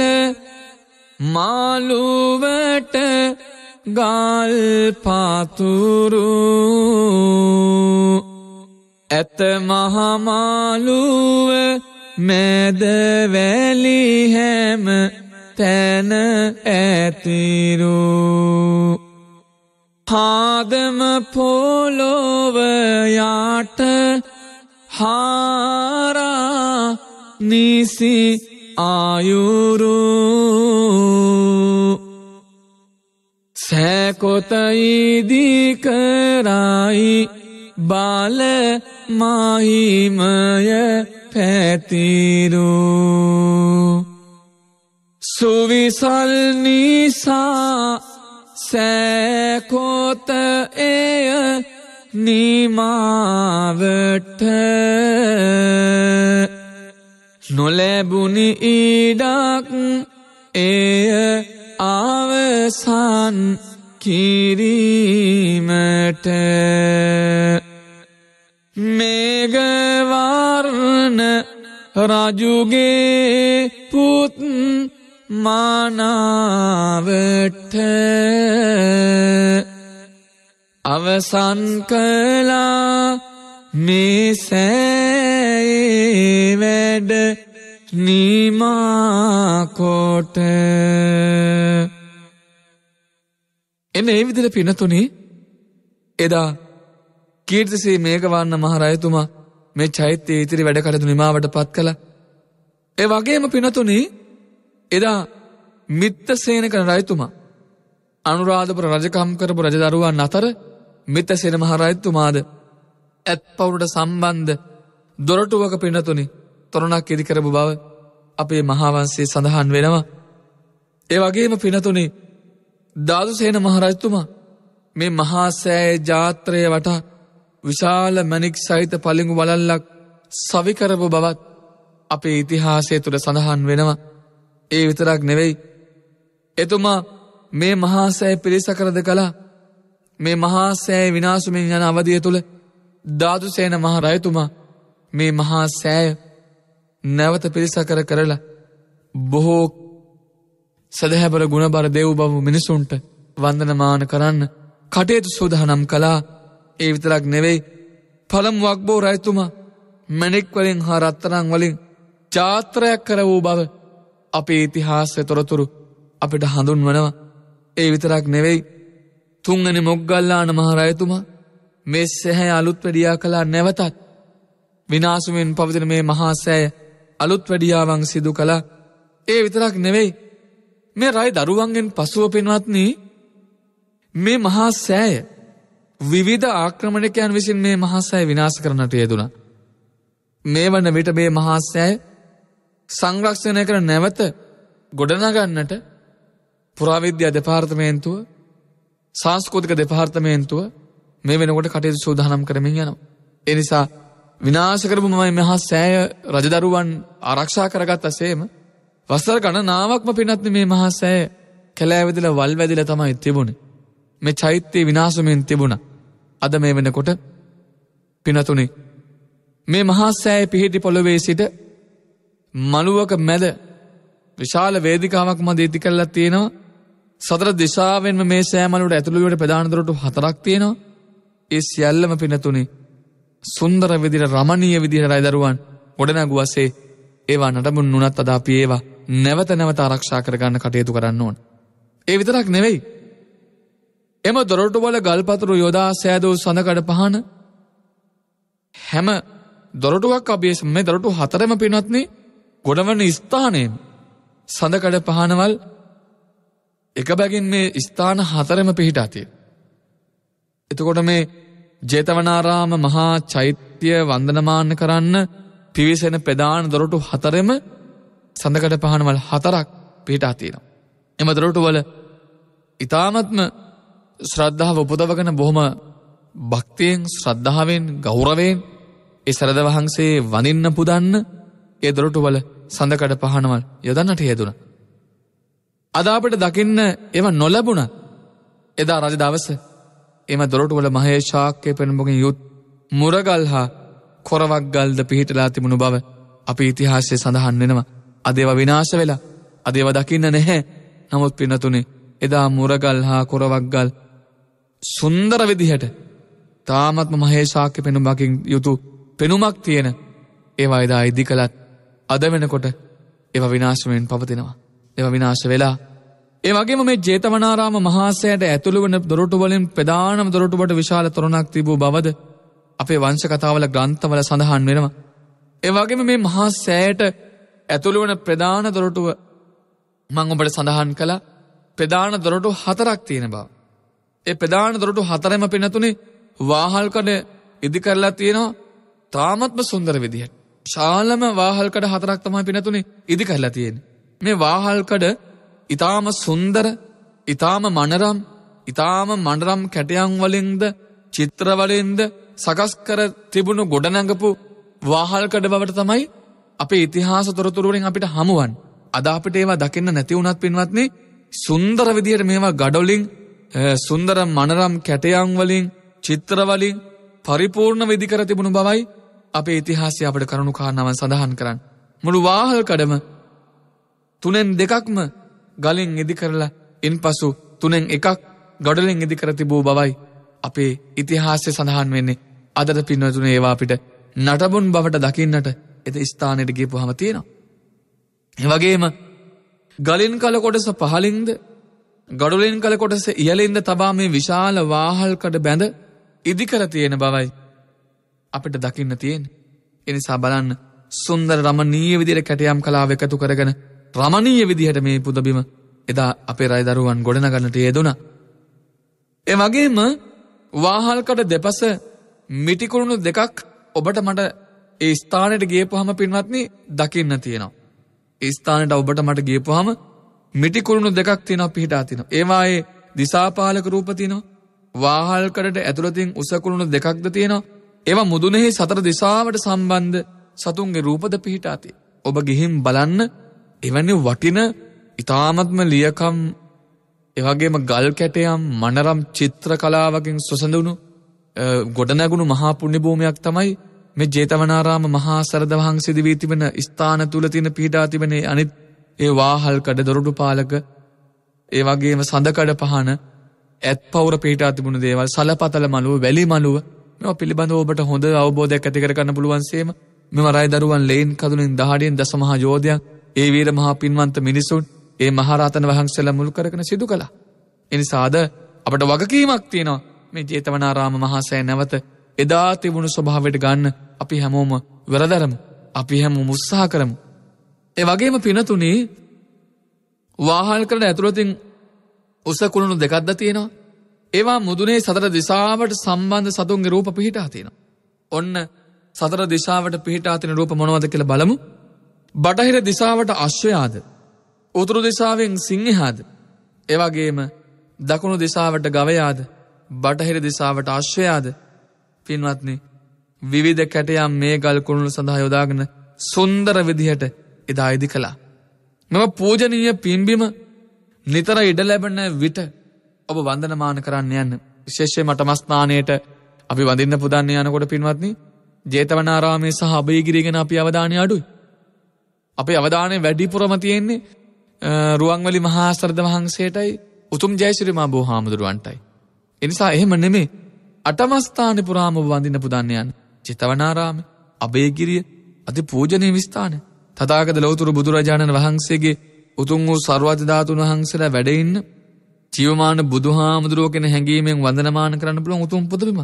S4: මාළුවට ගල් පාතුරු ඇත මහමාළුව මැද වැලි හැම තැන ඇතිරු පාදම පොළොව යට හාරා නිසි ආයුරු සෑකොත ඉදි කරයි බාල මහිමය පැතිරු සුවිසල් නිසා සෑකොත එය නිමාවට නොලැබුණි ඉඩක් එය අවසන් කිරීමට මේඝවර්ණ රජුගේ පුත් මනාවට අවසන් කළා මේ සෑයේ වැඩ නිමා කොට. එන්න ඒ විදිහට පින්නතුනි එදා කීර්තිසී මේඝවර්ණ මහ රජතුමා මේ චෛත්‍යයේ ඉතිරි වැඩ කටයුතු නිමාවට පත් කළා. ඒ වගේම පින්නතුනි එදා මිත්තසේන කරන රජතුමා අනුරාධපුර රජකම් කරපු රජදරුවන් අතර මිත්තසේන මහ රජතුමාද ඇත් පවුරට සම්බන්ධ දොරටුවක පින්නතුනි තොරණක් ඉදි කරපු බව අපේ මහා වංශයේ සඳහන් වෙනවා. ඒ වගේම පින්නතුනි දාදුසේන මහ රජතුමා මේ මහා සෑය ජාත්‍රය වටා විශාල මණික් සහිත පළිඟු වලල්ලක් සවි කරපු බවත් අපේ ඉතිහාසය තුළ සඳහන් වෙනවා. ඒ විතරක් නෙවෙයි, එතුමා මේ මහා සෑය පිරිසකරද කළා. මේ මහා සෑය විනාශුමින් යන අවධිය තුළ ධාතුසේන මහ රජතුමා මේ මහා සෑය නැවත පිරිසකර කරලා බොහෝ සදහැබර ගුණබර දෙව් බව මිනිසුන්ට වන්දනමාන කරන්න කටයුතු සූදානම් කළා. ඒ විතරක් නෙවෙයි, පළමුවක් බෝ රජතුමා මණික් වලින් හා රත්තරන් වලින් ජාත්‍රයක් කර වූ බව අපේ ඉතිහාසයේ තොරතුරු අපිට හඳුන්වනවා. ඒ විතරක් නෙවෙයි, තුන්වෙනි මොග්ගල්ලාන මහ රජතුමා මේ සෑය අලුත් වැඩියා කළා. නැවතත් විනාශුවෙන් පවතින මේ මහා සෑය අලුත් වැඩියාවන් සිදු කළා. ඒ විතරක් නෙවෙයි, මේ රජ දරුවන්ගෙන් පසුව පින්වත්නි මේ මහා සෑය විවිධ ආක්‍රමණිකයන් විසින් මේ මහා සෑය විනාශ කරන්නට යෙදුණා. මේ වන විට මේ මහා සෑය සංරක්ෂණය කර නැවත ගොඩනගන්නට පුරාවිද්‍යා දෙපාර්තමේන්තුව, සංස්කෘතික දෙපාර්තමේන්තුව මේ වෙනකොට කටයුතු සූදානම් කරමින් යනවා. ඒ නිසා විනාශ කරපු මහා සෑය රජදරුවන් ආරක්ෂා කරගත්තසේම වසර ගණනාවක්ම පින්වත්නි මේ මහා සෑය කැලෑවිදලා වල් වැදිලා තමයි තිබුණේ. මේ චෛත්‍ය විනාශුමින් තිබුණා. අද මේ වෙනකොට පින්වතුනි මේ මහා සෑය පිහිටි පොළොවේ සිට මළුවක මැද විශාල වේදිකාවක් මැද ඉදි කරලා තියෙනවා. සතර දිශාවෙන්ම මේ සෑය මළුවට ඇතුළු වීමට ප්‍රධාන දොරටු 4ක් තියෙනවා. ඒ සියල්ලම පින්වතුනි සුන්දර විදිහට රමණීය විදිහට රජදරුවන් ගොඩනගුවාසේ ඒවා නටබුන් නුනත් අද අපි ඒවා නැවත නැවත ආරක්ෂා කරගන්න කටයුතු කරන්න ඕන. ඒ විතරක් නෙවෙයි, එම දොරටු වල ගල්පතුරු යොදා සෑදූ සඳකඩ පහන හැම දොරටුවක් අභියස මේ දොරටු 4ම පින්වත්නි ගොඩවන ස්ථානයේ සඳකඩ පහනවල් එක බැගින් මේ ස්ථාන 4ම පිහිටා තියෙනවා. එතකොට මේ ජේතවනාරාම මහා චෛත්‍ය වන්දනමාන කරන්න පිවිසෙන ප්‍රධාන දොරටු 4ම සඳකඩ පහනවල් 4ක් පිහිටා තියෙනවා. එම දොරටු වල ඊ타මත්ම ශ්‍රද්ධාව උපදවගෙන බොහොම භක්තියෙන්, ශ්‍රද්ධාවෙන්, ගෞරවයෙන් ඒ සරද වහන්සේ වඳින්න පුදන්න ඒ දොරටු වල සඳකඩ පහනවල් යොදන්නට යෙදුණා. අද අපිට දකින්න ඒව නොලැබුණා. එදා රජ දවස එම දොරටු වල මහේශාක්‍ය පෙනුමකින් යුත් මුරගල් හා කොරවක් ගල්ද පිහිටලා තිබුණු බව අපේ ඉතිහාසයේ සඳහන් වෙනවා. අද ඒවා විනාශ වෙලා අද ඒවා දකින්න නැහැ. නමුත් පින්නතුනේ එදා මුරගල් හා කොරවක් ගල් සුන්දර විදිහට තාමත්ම මහේශාක්‍ය පෙනුමකින් යුතු පෙනුමක් තියෙන ඒවා එදා ඉදි කළත් අද වෙනකොට ඒවා විනාශයෙන් පවතිනවා. ඒවා විනාශ වෙලා ඒ වගේම මේ ජේතවනාරාම මහා සෑයට ඇතුළු වන දොරටු වලින් ප්‍රධානම දොරටුවට විශාල තොරණක් තිබූ බවද අපේ වංශ කතාවල ග්‍රන්ථවල සඳහන් වෙනවා. ඒ වගේම මේ මහා සෑයට ඇතුළු වන ප්‍රධාන දොරටුව මම ඔබට සඳහන් කළා. ප්‍රධාන දොරටු 4ක් තියෙන බව. ඒ ප්‍රධාන දොරටු 4ම පින්නතුනේ වාහල්කඩ ඉදි කරලා තියෙනවා. තාමත්ම සුන්දර විදිහට. ශාලම වාහල්කඩ 4ක් තමයි පින්නතුනේ ඉදි කරලා තියෙන්නේ. මේ වාහල්කඩ ඊටාම සුන්දර, ඊටාම මනරම් කැටයන් වලින්ද චිත්‍ර වලින්ද සකස් කර තිබුණු ගොඩනඟපු වාහල්කඩ බවට තමයි අපේ ඉතිහාස තොරතුරු වලින් අපිට හමුවන්නේ. අද අපිට ඒවා දකින්න නැති වුණත් පින්වත්නි සුන්දර විදිහට මේවා ගඩොලින් සුන්දර මනරම් කැටයන් වලින් චිත්‍ර වලින් පරිපූර්ණ විදි කර තිබුණු බවයි අපේ ඉතිහාසය අපිට කරුණු කාරණාවන් සඳහන් කරන්නේ. මුළු වාහල්කඩම 3න් 2ක්ම ගලින් ඉදි කරලා ඉන්පසු 3න් 1ක් ගඩොලින් ඉදි කර තිබූ බවයි අපේ ඉතිහාසයේ සඳහන් වෙන්නේ. අදට පින්වතුනි ඒවා අපිට නටබුන් බවට දකින්නට එත ස්ථානෙට ගියපුවාම තියෙනවා. ඒ වගේම ගලින් කල කොටස පහලින්ද ගඩොලින් කල කොටස ඉහළින්ද තබා මේ විශාල වාහල්කඩ බැඳ ඉදි කර තියෙන බවයි අපිට දකින්න තියෙන්නේ. ඒ නිසා බලන්න සුන්දර රමණීය විදිහට කැටයම් කලාව එකතු කරගෙන රමණීය විදිහට මේ පුදබිම එදා අපේ රජදරුවන් ගොඩනගන්නට යෙදුණා. ඒ වගේම වාහල්කඩ දෙපස මිටිකුරුණු 2ක් ඔබට මට ඒ ස්ථානෙට ගියපුවාම පින්වත්නි දකින්න තියෙනවා. ඒ ස්ථානෙට ඔබට මට ගියපුවාම මිටිකුරුණු 2ක් තියෙනවා පිහිටා තියෙනවා. ඒවායේ දිසාපාලක රූප තියෙනවා. වාහල්කඩට ඇතුළතින් උස කුළුණු දෙකක්ද තියෙනවා. ඒවා මුදුනේහි සතර දිසාවට සම්බන්ධ සතුන්ගේ රූපද පිහිටා තියෙනවා. ඔබ ගිහින් බලන්න එවැනි වටින ඊ타මත්ම ලියකම් එවැගේම ගල් කැටයම් මනරම් චිත්‍ර කලාවකින් සොසඳුණු ගොඩනැගුණු මහා පුණ්‍ය භූමියක් තමයි මේ ජේතවනාරාම මහා සරද වහන්සේ දිවී තිබෙන ස්ථාන තුල තියෙන පිහිටා තිබෙන අනිත් ඒ වාහල්කඩ දොරටු පාලක ඒ වගේම සඳකඩ පහන ඇත් පවුර පිහිටා තිබුණු දේවල් සලපතල මළුව වැලි මළුව මේවා පිළිබඳව ඔබට හොඳ අවබෝධයක් ඇති කර ගන්න පුළුවන් සේම මෙම රයි දරුවන් ලේන් කඳුලින් දහඩියෙන් දසමහා යෝධයන් ඒ වීර මහා පින්වන්ත මිනිසුන් ඒ මහරහතන් වහන්සේලා මුල් කරගෙන සිදු කළා. ඒ නිසා අද අපට වගකීමක් තියෙනවා මේ ජේතවනාරාම මහා සෑය නැවත එදා තිබුණු ස්වභාවයට ගන්න අපි හැමෝම වෙරදරමු. අපි හැමෝම උත්සාහ කරමු. ඒ වගේම පිනතුනි වාහල් කරන ඇතුළතින් උස කුළුණු දෙකක්ද තියෙනවා. ඒවා මුදුනේ සතර දිසාවට සම්බන්ධ සතුන්ගේ රූප පිහිටා තියෙනවා. ඔන්න සතර දිසාවට පිහිටා තියෙන රූප මොනවද කියලා බලමු. බටහිර දිසාවට අශ්වයාද, උතුරු දිසාවෙන් සිංහයාද, ඒ වගේම දකුණු දිසාවට ගවයාද, බටහිර දිසාවට අශ්වයාද. පින්වත්නි, විවිධ කැටයම් මේ ගල් කුළුණු සඳහා යොදාගෙන සුන්දර විදිහට එදා ඉදි කළා. මෙම පූජනීය පින්බිම නිතර ඉඩ ලැබෙන විට ඔබ වන්දනමාන කරන්න යන්න. විශේෂයෙන් මටමස්ථානයට අපි වඳින්න පුදන්න යනකොට පින්වත්නි, ජේතවනාරාමයේ සහ අභයගිරිය ගැන අපි අවධානය අඩුයි. අපේ අවධානය වැඩිපුරම තියෙන්නේ රුවන්වැලි මහා සරද වහන්සේටයි උතුම් ජයශ්‍රී මහ බෝහාමුදුරුවන්ටයි. ඒ නිසා එහෙම නෙමෙයි. අටමස්ථානෙ පුරාම ඔබ වඳින්න පුදන්න යන්න. ජේතවනාරාමයේ අභයගිරිය අති පූජනීය ස්ථාන. තථාගත ලෞතර බුදුරජාණන් වහන්සේගේ උතුම් වූ සර්වඥ ධාතුන් වහන්සේලා වැඩ ඉන්න ජීවමාන බුදුහාමුදුරුවෝ කෙන හැඟීමෙන් වන්දනමාන කරන්න පුළුවන් උතුම් පුදබිම.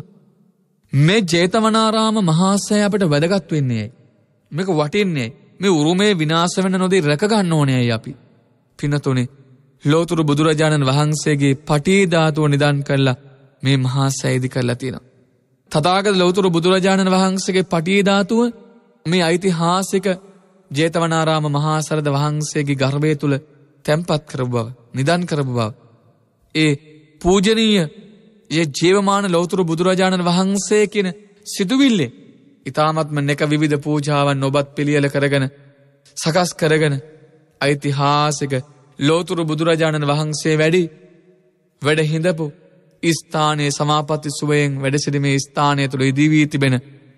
S4: මේ ජේතවනාරාම මහා සෑය අපිට වැදගත් වෙන්නේ. මේක වටින්නේ. මේ උරුමේ විනාශ වෙන්න නොදී රැක ගන්න ඕනේ අපි. පිනතුනේ ලෞතර බුදුරජාණන් වහන්සේගේ පටී ධාතුව නිදන් කරලා මේ මහා සෑය ඉදි කරලා තියෙනවා. තථාගත ලෞතර බුදුරජාණන් වහන්සේගේ පටී ධාතුව මේ ඓතිහාසික ජේතවනාරාම මහා සරද වහන්සේගේ ගර්භය තුල තැන්පත් කරපු බව, නිදන් කරපු බව. ඒ පූජනීය ඒ ජීවමාන ලෞතර බුදුරජාණන් වහන්සේ කියන සිතුවිල්ලේ ඊ타මත්ම නෙක විවිධ පූජාවන් ඔබත් පිළියෙල කරගෙන සකස් කරගෙන ඓතිහාසික ලෞතර බුදුරජාණන් වහන්සේ වැඩ හිඳපු ස්ථානයේ සමාපatti සුවයෙන් වැඩ සිටීමේ ස්ථානය තුල ඉදි වී තිබෙන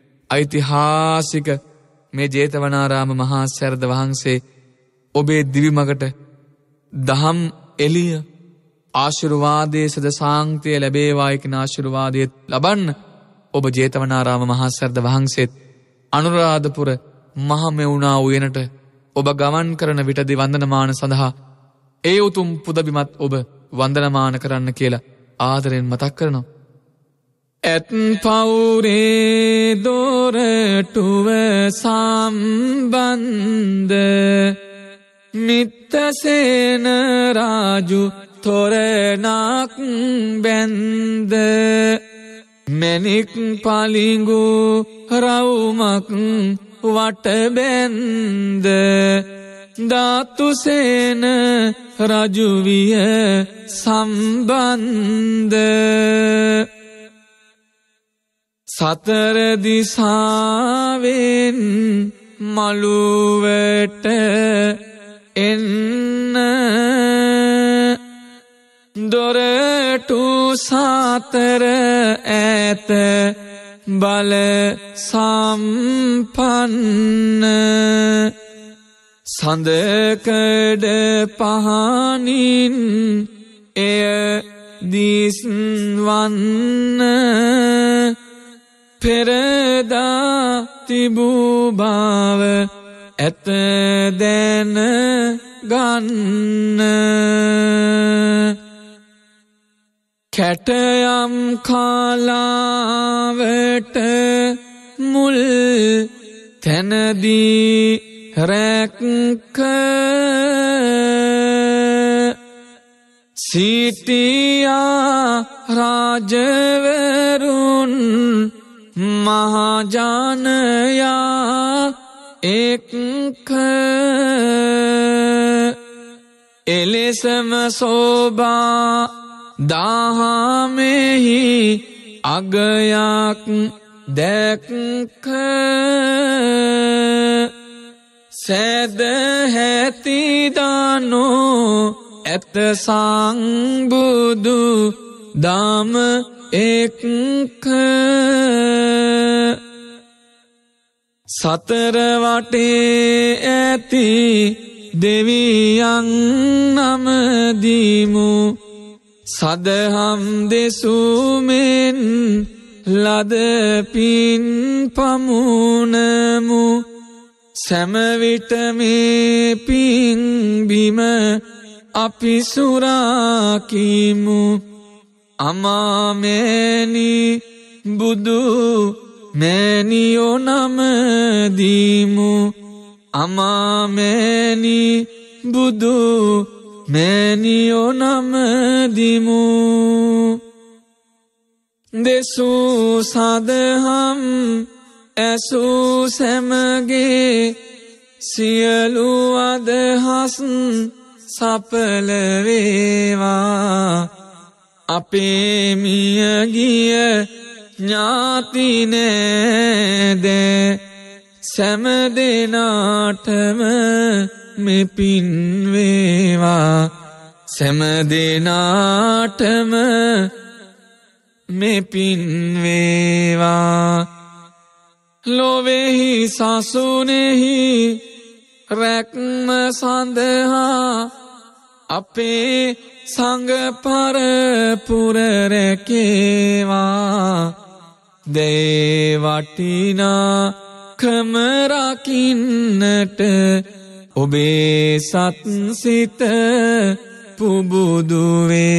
S4: ඓතිහාසික මේ ජේතවනාරාම මහා සරද වහන්සේ ඔබේ දිවි මගට දහම් එළිය ආශිර්වාදයේ සද සාන්තිය ලැබේවායි කියන ආශිර්වාදයේ ලබන්න ඔබ ජේතවනාරාම මහා සරද වහන්සේත් අනුරාධපුර මහමෙවුනා උයනට ඔබ ගමන් කරන විටදී වන්දනමාන සඳහා ඒ උතුම් පුදබිමත් ඔබ වන්දනමාන කරන්න කියලා ආදරෙන් මතක් කරනවා. ඇත් පවුරේ දොරටුව සම්බන්ධ නිත්තසේන රාජු තොරණක් බැන්ද මැණික් පලිඟු රවුමක් වට බැන්ද ධාතුසේන රජු විය සම්බන්ධ සතර දිසාවෙන් මළුවට එන්න දොරටු සතර ඈත බල සම්පන්න සඳකඩ පහනින් එය දිස්වන්න පෙරදා තිබූ බව ඇත දැන ගන්න කැටයම් කාලාවට මුල් තැනදී රැක්ක සිටියා රාජවරුන් මහජනයා එක්ක එලෙසම සෝභා දහමෙහි අගයක් දැක්ක සැදැහැතිදනෝ ඇත සංබුදු දම එක්ක සතර වටේ ඇති දෙවියන් නමදිමු සදහම් දෙසුමෙන් ලද පින් පමුණමු සැමවිට මේ පින් බිම අපි සුරාකිමු අමාමෑණි බුදු මෑණියෝ නමදිමු අමාමෑණි බුදු මෑණියෝ නමදිමු දෙසූ සදහම් ඇසූ සැමගේ සියලු අදහස් සඵල වේවා අපේ මියගිය ඥාති නෑද සෑම දෙනාටම මෙපින් වේවා සෑම දෙනාටම මෙපින් වේවා ලොවෙහි සසුනේහි රැක්ම සඳහා අපේ සංඝ පරපුර රැකේවා දේ වටිනා කම රකින්නට ඔබේ සත්සිත පුබුදු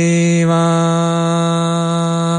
S4: වේවා.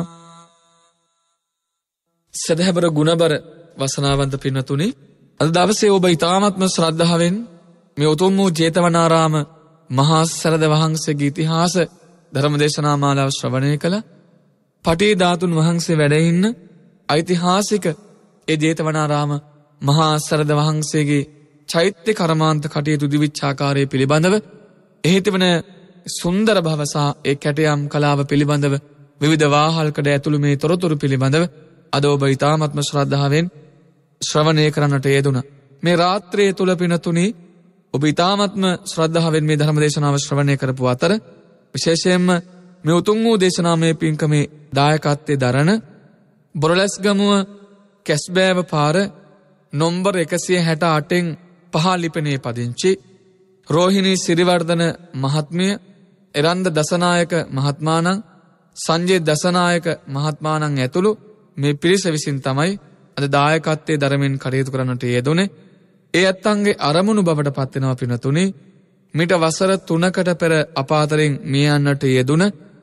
S4: සදහැබර ගුණබර වසනාවන්ත පින්නතුනි, අද දවසේ ඔබ ඉතාමත්ම ශ්‍රද්ධාවෙන් මේ උතුම් වූ ජේතවනාරාම මහා සරද වහන්සේගේ ඉතිහාස ධර්මදේශනා මාලාව ශ්‍රවණය කළ පටි ධාතුන් වහන්සේ වැඩ ඉන්න ඓතිහාසික ඒ ජේතවනාරාම මහා සරද වහන්සේගේ චෛත්‍ය කර්මාන්ත කටයුතු දිවිච්ඡාකාරය පිළිබඳව එහි තිබෙන සුන්දර භව සහ ඒ කැටයම් කලාව පිළිබඳව විවිධ වාහල්කඩ ඇතුළු මේ තොරතුරු පිළිබඳව අද ඔබ ඉතාමත්ම ශ්‍රද්ධාවෙන් ශ්‍රවණය කරන්නට යෙදුණා. මේ රාත්‍රියේ තුල පිනතුනි ඔබ ඉතාමත්ම ශ්‍රද්ධාවෙන් මේ ධර්ම දේශනාව ශ්‍රවණය කරපු අතර විශේෂයෙන්ම මේ උතුම් වූ දේශනාමය පින්කමේ දායකත්වයේ දරන බොරලැස්ගමුව කැස්බෑව පාර නොම්බර් 168න් 5 ලිපිනේ පදිංචි රෝහිණී සිරිවර්ධන මහත්මිය, එරන්ද දසනායක මහත්මාණන්, සංජේ දසනායක මහත්මාණන් ඇතුළු මේ පිරිස විසින් තමයි අද දායකත්වයේ දරමින් කටයුතු කරන්නට යෙදුනේ. ඒ ඇත්තන්ගේ අරමුණු බවට පත් වෙනවා පිනතුනි. මිට වසර 3කට පෙර අප අතරින් මිය යන්නට යෙදුන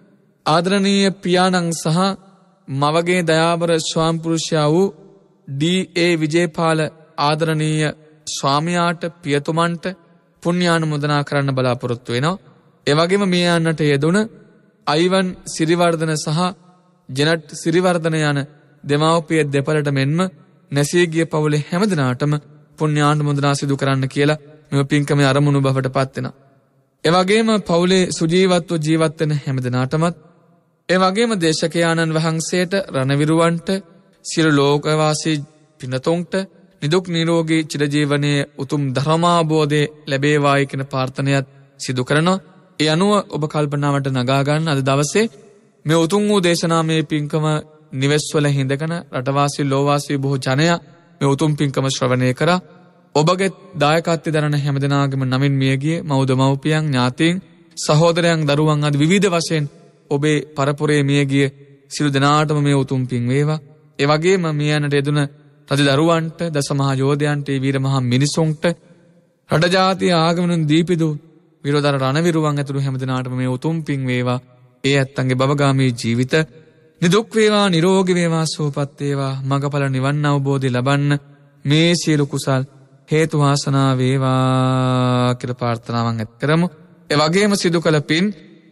S4: ආදරණීය පියාණන් සහ මවගේ දයාබර ස්වාමිපුරුෂයා වූ ඩී.ඒ. විජේපාල ආදරණීය ස්වාමියාට පියතුමන්ට පුණ්‍යානුමෝදනා කරන්න බලාපොරොත්තු වෙනවා. ඒ වගේම මිය යන්නට යෙදුන අයිවන් සිරිවර්ධන සහ ජෙනට් සිරිවර්ධන යන දෙමව්පිය දෙපළට මෙන්ම නැසී ගිය පවුලේ හැමදෙනාටම පුණ්‍යානුමෝදනා සිදු කරන්න කියලා මේ පින්කමේ අරමුණු බවට පත් වෙනවා. ඒ වගේම පවුලේ සුජීවත්ව ජීවත් වෙන හැමදෙනාටමත්, ඒ වගේම දේශකයාණන් වහන්සේට, රණවිරුවන්ට, සියලු ලෝකවාසී පිනතුන්ට නිදුක් නිරෝගී චිරජීවනයේ උතුම් ධර්මාභෝධය ලැබේවායි කියන ප්‍රාර්ථනාවත් සිදු කරනවා. ඒ අනුව ඔබ කල්පනාවට නගා ගන්න අද දවසේ මේ උතුම් වූ දේශනාමය පින්කම නිවෙස්වල හිඳගෙන රටවාසී ලෝවාසී බොහෝ ජනයා මේ උතුම් පින්කම ශ්‍රවණය කරා. ඔබගේ දායකත්වයේ දරන හැමදෙනාගේම නමින් මියගිය මව්දමව්පියන්, ඥාතීන්, සහෝදරයන්, දරුවන් ආදී විවිධ වශයෙන් ඔබේ පරපුරේ මියගිය සියලු දෙනාටම මේ උතුම් පින් වේවා. ඒ වගේම මිය යන්නට යෙදුන රජදරුවන්ට, දසමහා යෝධයන්ට, වීර මහා මිනිසුන්ට, රට ජාතිය ආගමනුන් දීපිදු විරෝධර රණවිරුවන් ඇතුළු හැමදෙනාටම මේ උතුම් පින් වේවා. ඒ ඇත්තන්ගේ භවගාමී ජීවිත නිදුක් වේවා, නිරෝගී වේවා, සුවපත් වේවා, මඟඵල නිවන් අවබෝධය ලබන්න මේ සියලු කුසල් හේතු වාසනා වේවා කියලා ප්‍රාර්ථනාවන් ඇත් කරමු. ඒ වගේම සිදු කළ පින්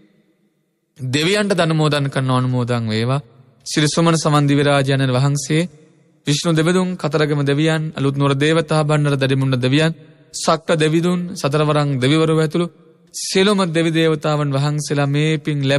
S4: දෙවියන්ට ධනමෝදන් කරන අනුමෝදන් වේවා. ශ්‍රී සුමන සමන් දිවිරාජයන්න් වහන්සේ, විෂ්ණු දෙවිඳුන්, කතරගම දෙවියන්, අලුත් නුවර දේවතා බණ්ඩාර දඩිමුණ්ඩ දෙවියන්, සක්‍ර දෙවිඳුන්, සතරවරන් දෙවිවරු ඇතුළු සියලුම දෙවි දේවතාවන් වහන්සේලා මේ පින් ලැබ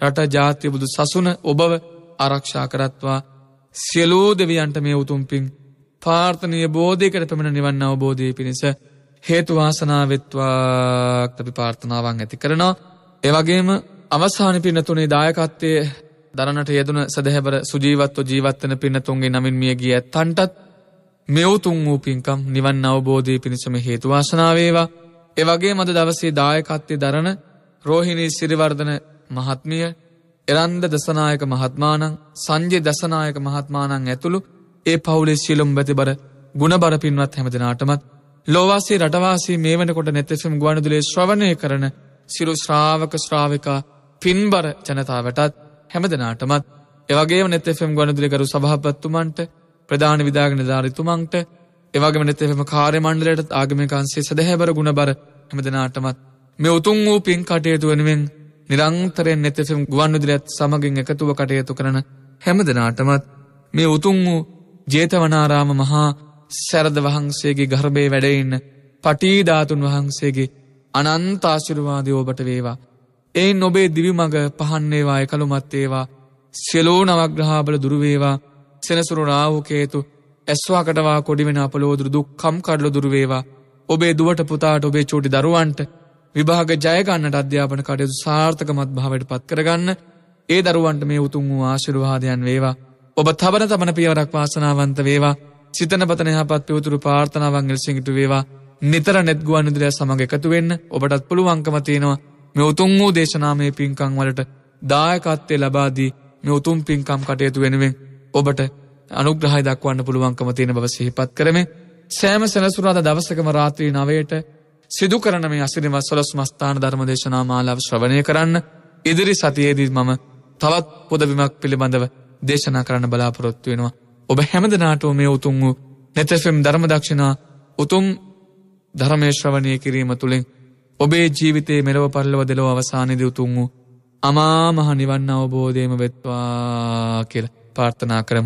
S4: රට ජාතිය බුදු සසුන ඔබව ආරක්ෂා කරත්වා. සියලු දෙවියන්ට මේ උතුම් පින් ප්‍රාර්ථනීය බෝධියකට පැමිණ නිවන් අවබෝධය පිණිස හේතු වාසනා වෙත්වා අපි ප්‍රාර්ථනාවන් ඇති කරනවා. ඒ වගේම අවසාන පින්නතුනේ දායකත්වයේ දරණට යෙදුන සදහැබර සුජීවත්ව ජීවත් වෙන පින්නතුන්ගේ නමින් මිය ගිය ඇත්තන්ටත් මේ උතුම් වූ පින්කම් නිවන් අවබෝධය පිණිසම හේතු වාසනා වේවා. ඒ වගේම අද දවසේ දායකත්වයේ දරන රෝහිණී සිරිවර්ධන මහත්මිය, එරන්ද දසනායක මහත්මාණන්, සංජය දසනායක මහත්මාණන් ඇතුළු ඒ පවුලේ සියලුම බැතිබර ගුණබර පින්වත් හැමදෙනාටමත් ලෝවාසී රටවාසී මේ වෙනකොට net.fm ගුවන්විදුලියේ ශ්‍රවණය කරන සිරු ශ්‍රාවක ශ්‍රාවිකා පින්බර ජනතාවටත් හැමදෙනාටමත් එවැගේම net.fm ගුවන්විදුලියේ ගරු සභාපතිතුමන්ට, ප්‍රධාන විධායක නිලධාරීතුමන්ට, එවැගේම net.fm කාර්ය මණ්ඩලයට, ආගමික අංශයේ සදහැබර ගුණබර හැමදෙනාටමත් මේ උතුම් වූ පින් කටයුතු වෙනුවෙන් නිරන්තරයෙන් net.fm ගුවන්විදුලියත් සමගින් එකතුව කටයුතු කරන හැමදෙනාටමත් මේ උතුම් වූ ජේතවනාරාම මහා සරද වහන්සේගේ ගර්භයේ වැඩ ඉන්න පටී ධාතුන් වහන්සේගේ අනන්ත ආශිර්වාදය ඔබට වේවා. එයින් ඔබේ දිවි මඟ පහන් වේවා, එකලුමත් වේවා, සියලු නවග්‍රහබල දුරු වේවා, සෙනසුරු රාහු කේතු ඇස්වාකටවා කොඩි වෙන අපලෝදුරු දුක්ඛම් කඩළු දුරු වේවා. ඔබේ දුවට පුතාට, ඔබේ චූටි දරුවන්ට විභාග ජය ගන්නට, අධ්‍යාපන කටයුතු සාර්ථකමත් භාවයට පත් කරගන්න ඒ දරුවන්ට මේ උතුම් වූ ආශිර්වාදයන් වේවා. ඔබ තබන තබන පියවරක් වාසනාවන්ත වේවා. සිතන පතන යහපත් පියුතුරු ප්‍රාර්ථනාවන් එලෙසින් වේවා. නිතර net ගුවන්විදුලිය සමග එකතු වෙන්න ඔබටත් පුළුවන්කම තියෙනවා. මේ උතුම් වූ දේශනාමය පින්කම් වලට දායකත්වය ලබා දී මේ උතුම් පින්කම් කටයුතු වෙනුවෙන් ඔබට අනුග්‍රහය දක්වන්න පුළුවන්කම තියෙන බව සිහිපත් කරමි. සෑම සෙනසුරාදා දවසකම රාත්‍රී 9ට සිදු කරන මේ අසිරිමත් 12 මස්ථාන ධර්ම දේශනා මාලාව ශ්‍රවණය කරන්න. ඉදිරි සතියේදී මම තවත් පොදබිමක් පිළිබඳව දේශනා කරන්න බලාපොරොත්තු වෙනවා. ඔබ හැමදෙනාටම මේ උතුම් වූ net.fm ධර්ම දක්ෂිනා උතුම් ධර්මයේ ශ්‍රවණය කිරීම තුළින් ඔබේ ජීවිතයේ මෙලොව පරලොව දෙලොව අවසානයේදී උතුම් වූ අමා මහ නිවන් අවබෝධයම වෙත්වා කියලා ප්‍රාර්ථනා කරමු.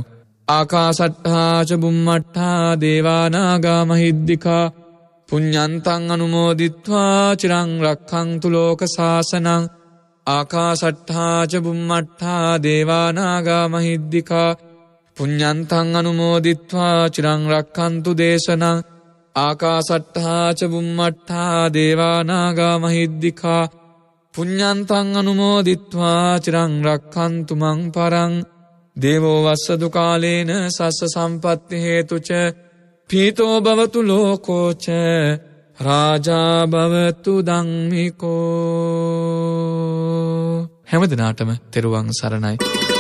S4: ආකාසට්ඨා ච බුම්මට්ඨා දේවා නාග මහිද්దికා පුඤ්ඤන්තං අනුමෝදිත්වා චිරං රක්ඛන්තු ලෝක සාසනං. ආකාසට්ඨා ච බුම්මට්ඨා දේවා නාග මහිද්దికා පුඤ්ඤන්තං අනුමෝදිත්වා චිරං රක්ඛන්තු දේශනං. ආකාසට්ඨා ච බුම්මට්ඨා දේවා නාග මහිද්దికා පුඤ්ඤන්තං අනුමෝදිත්වා චිරං රක්ඛන්තු මං පරං. දේවෝ වස්සතු කාලේන සස්ස සම්පත්ති හේතුච පීතෝ භවතු ලෝකෝච රාජා භවතු ධම්මිකෝ. හැමදිනාටම තෙරුවන් සරණයි.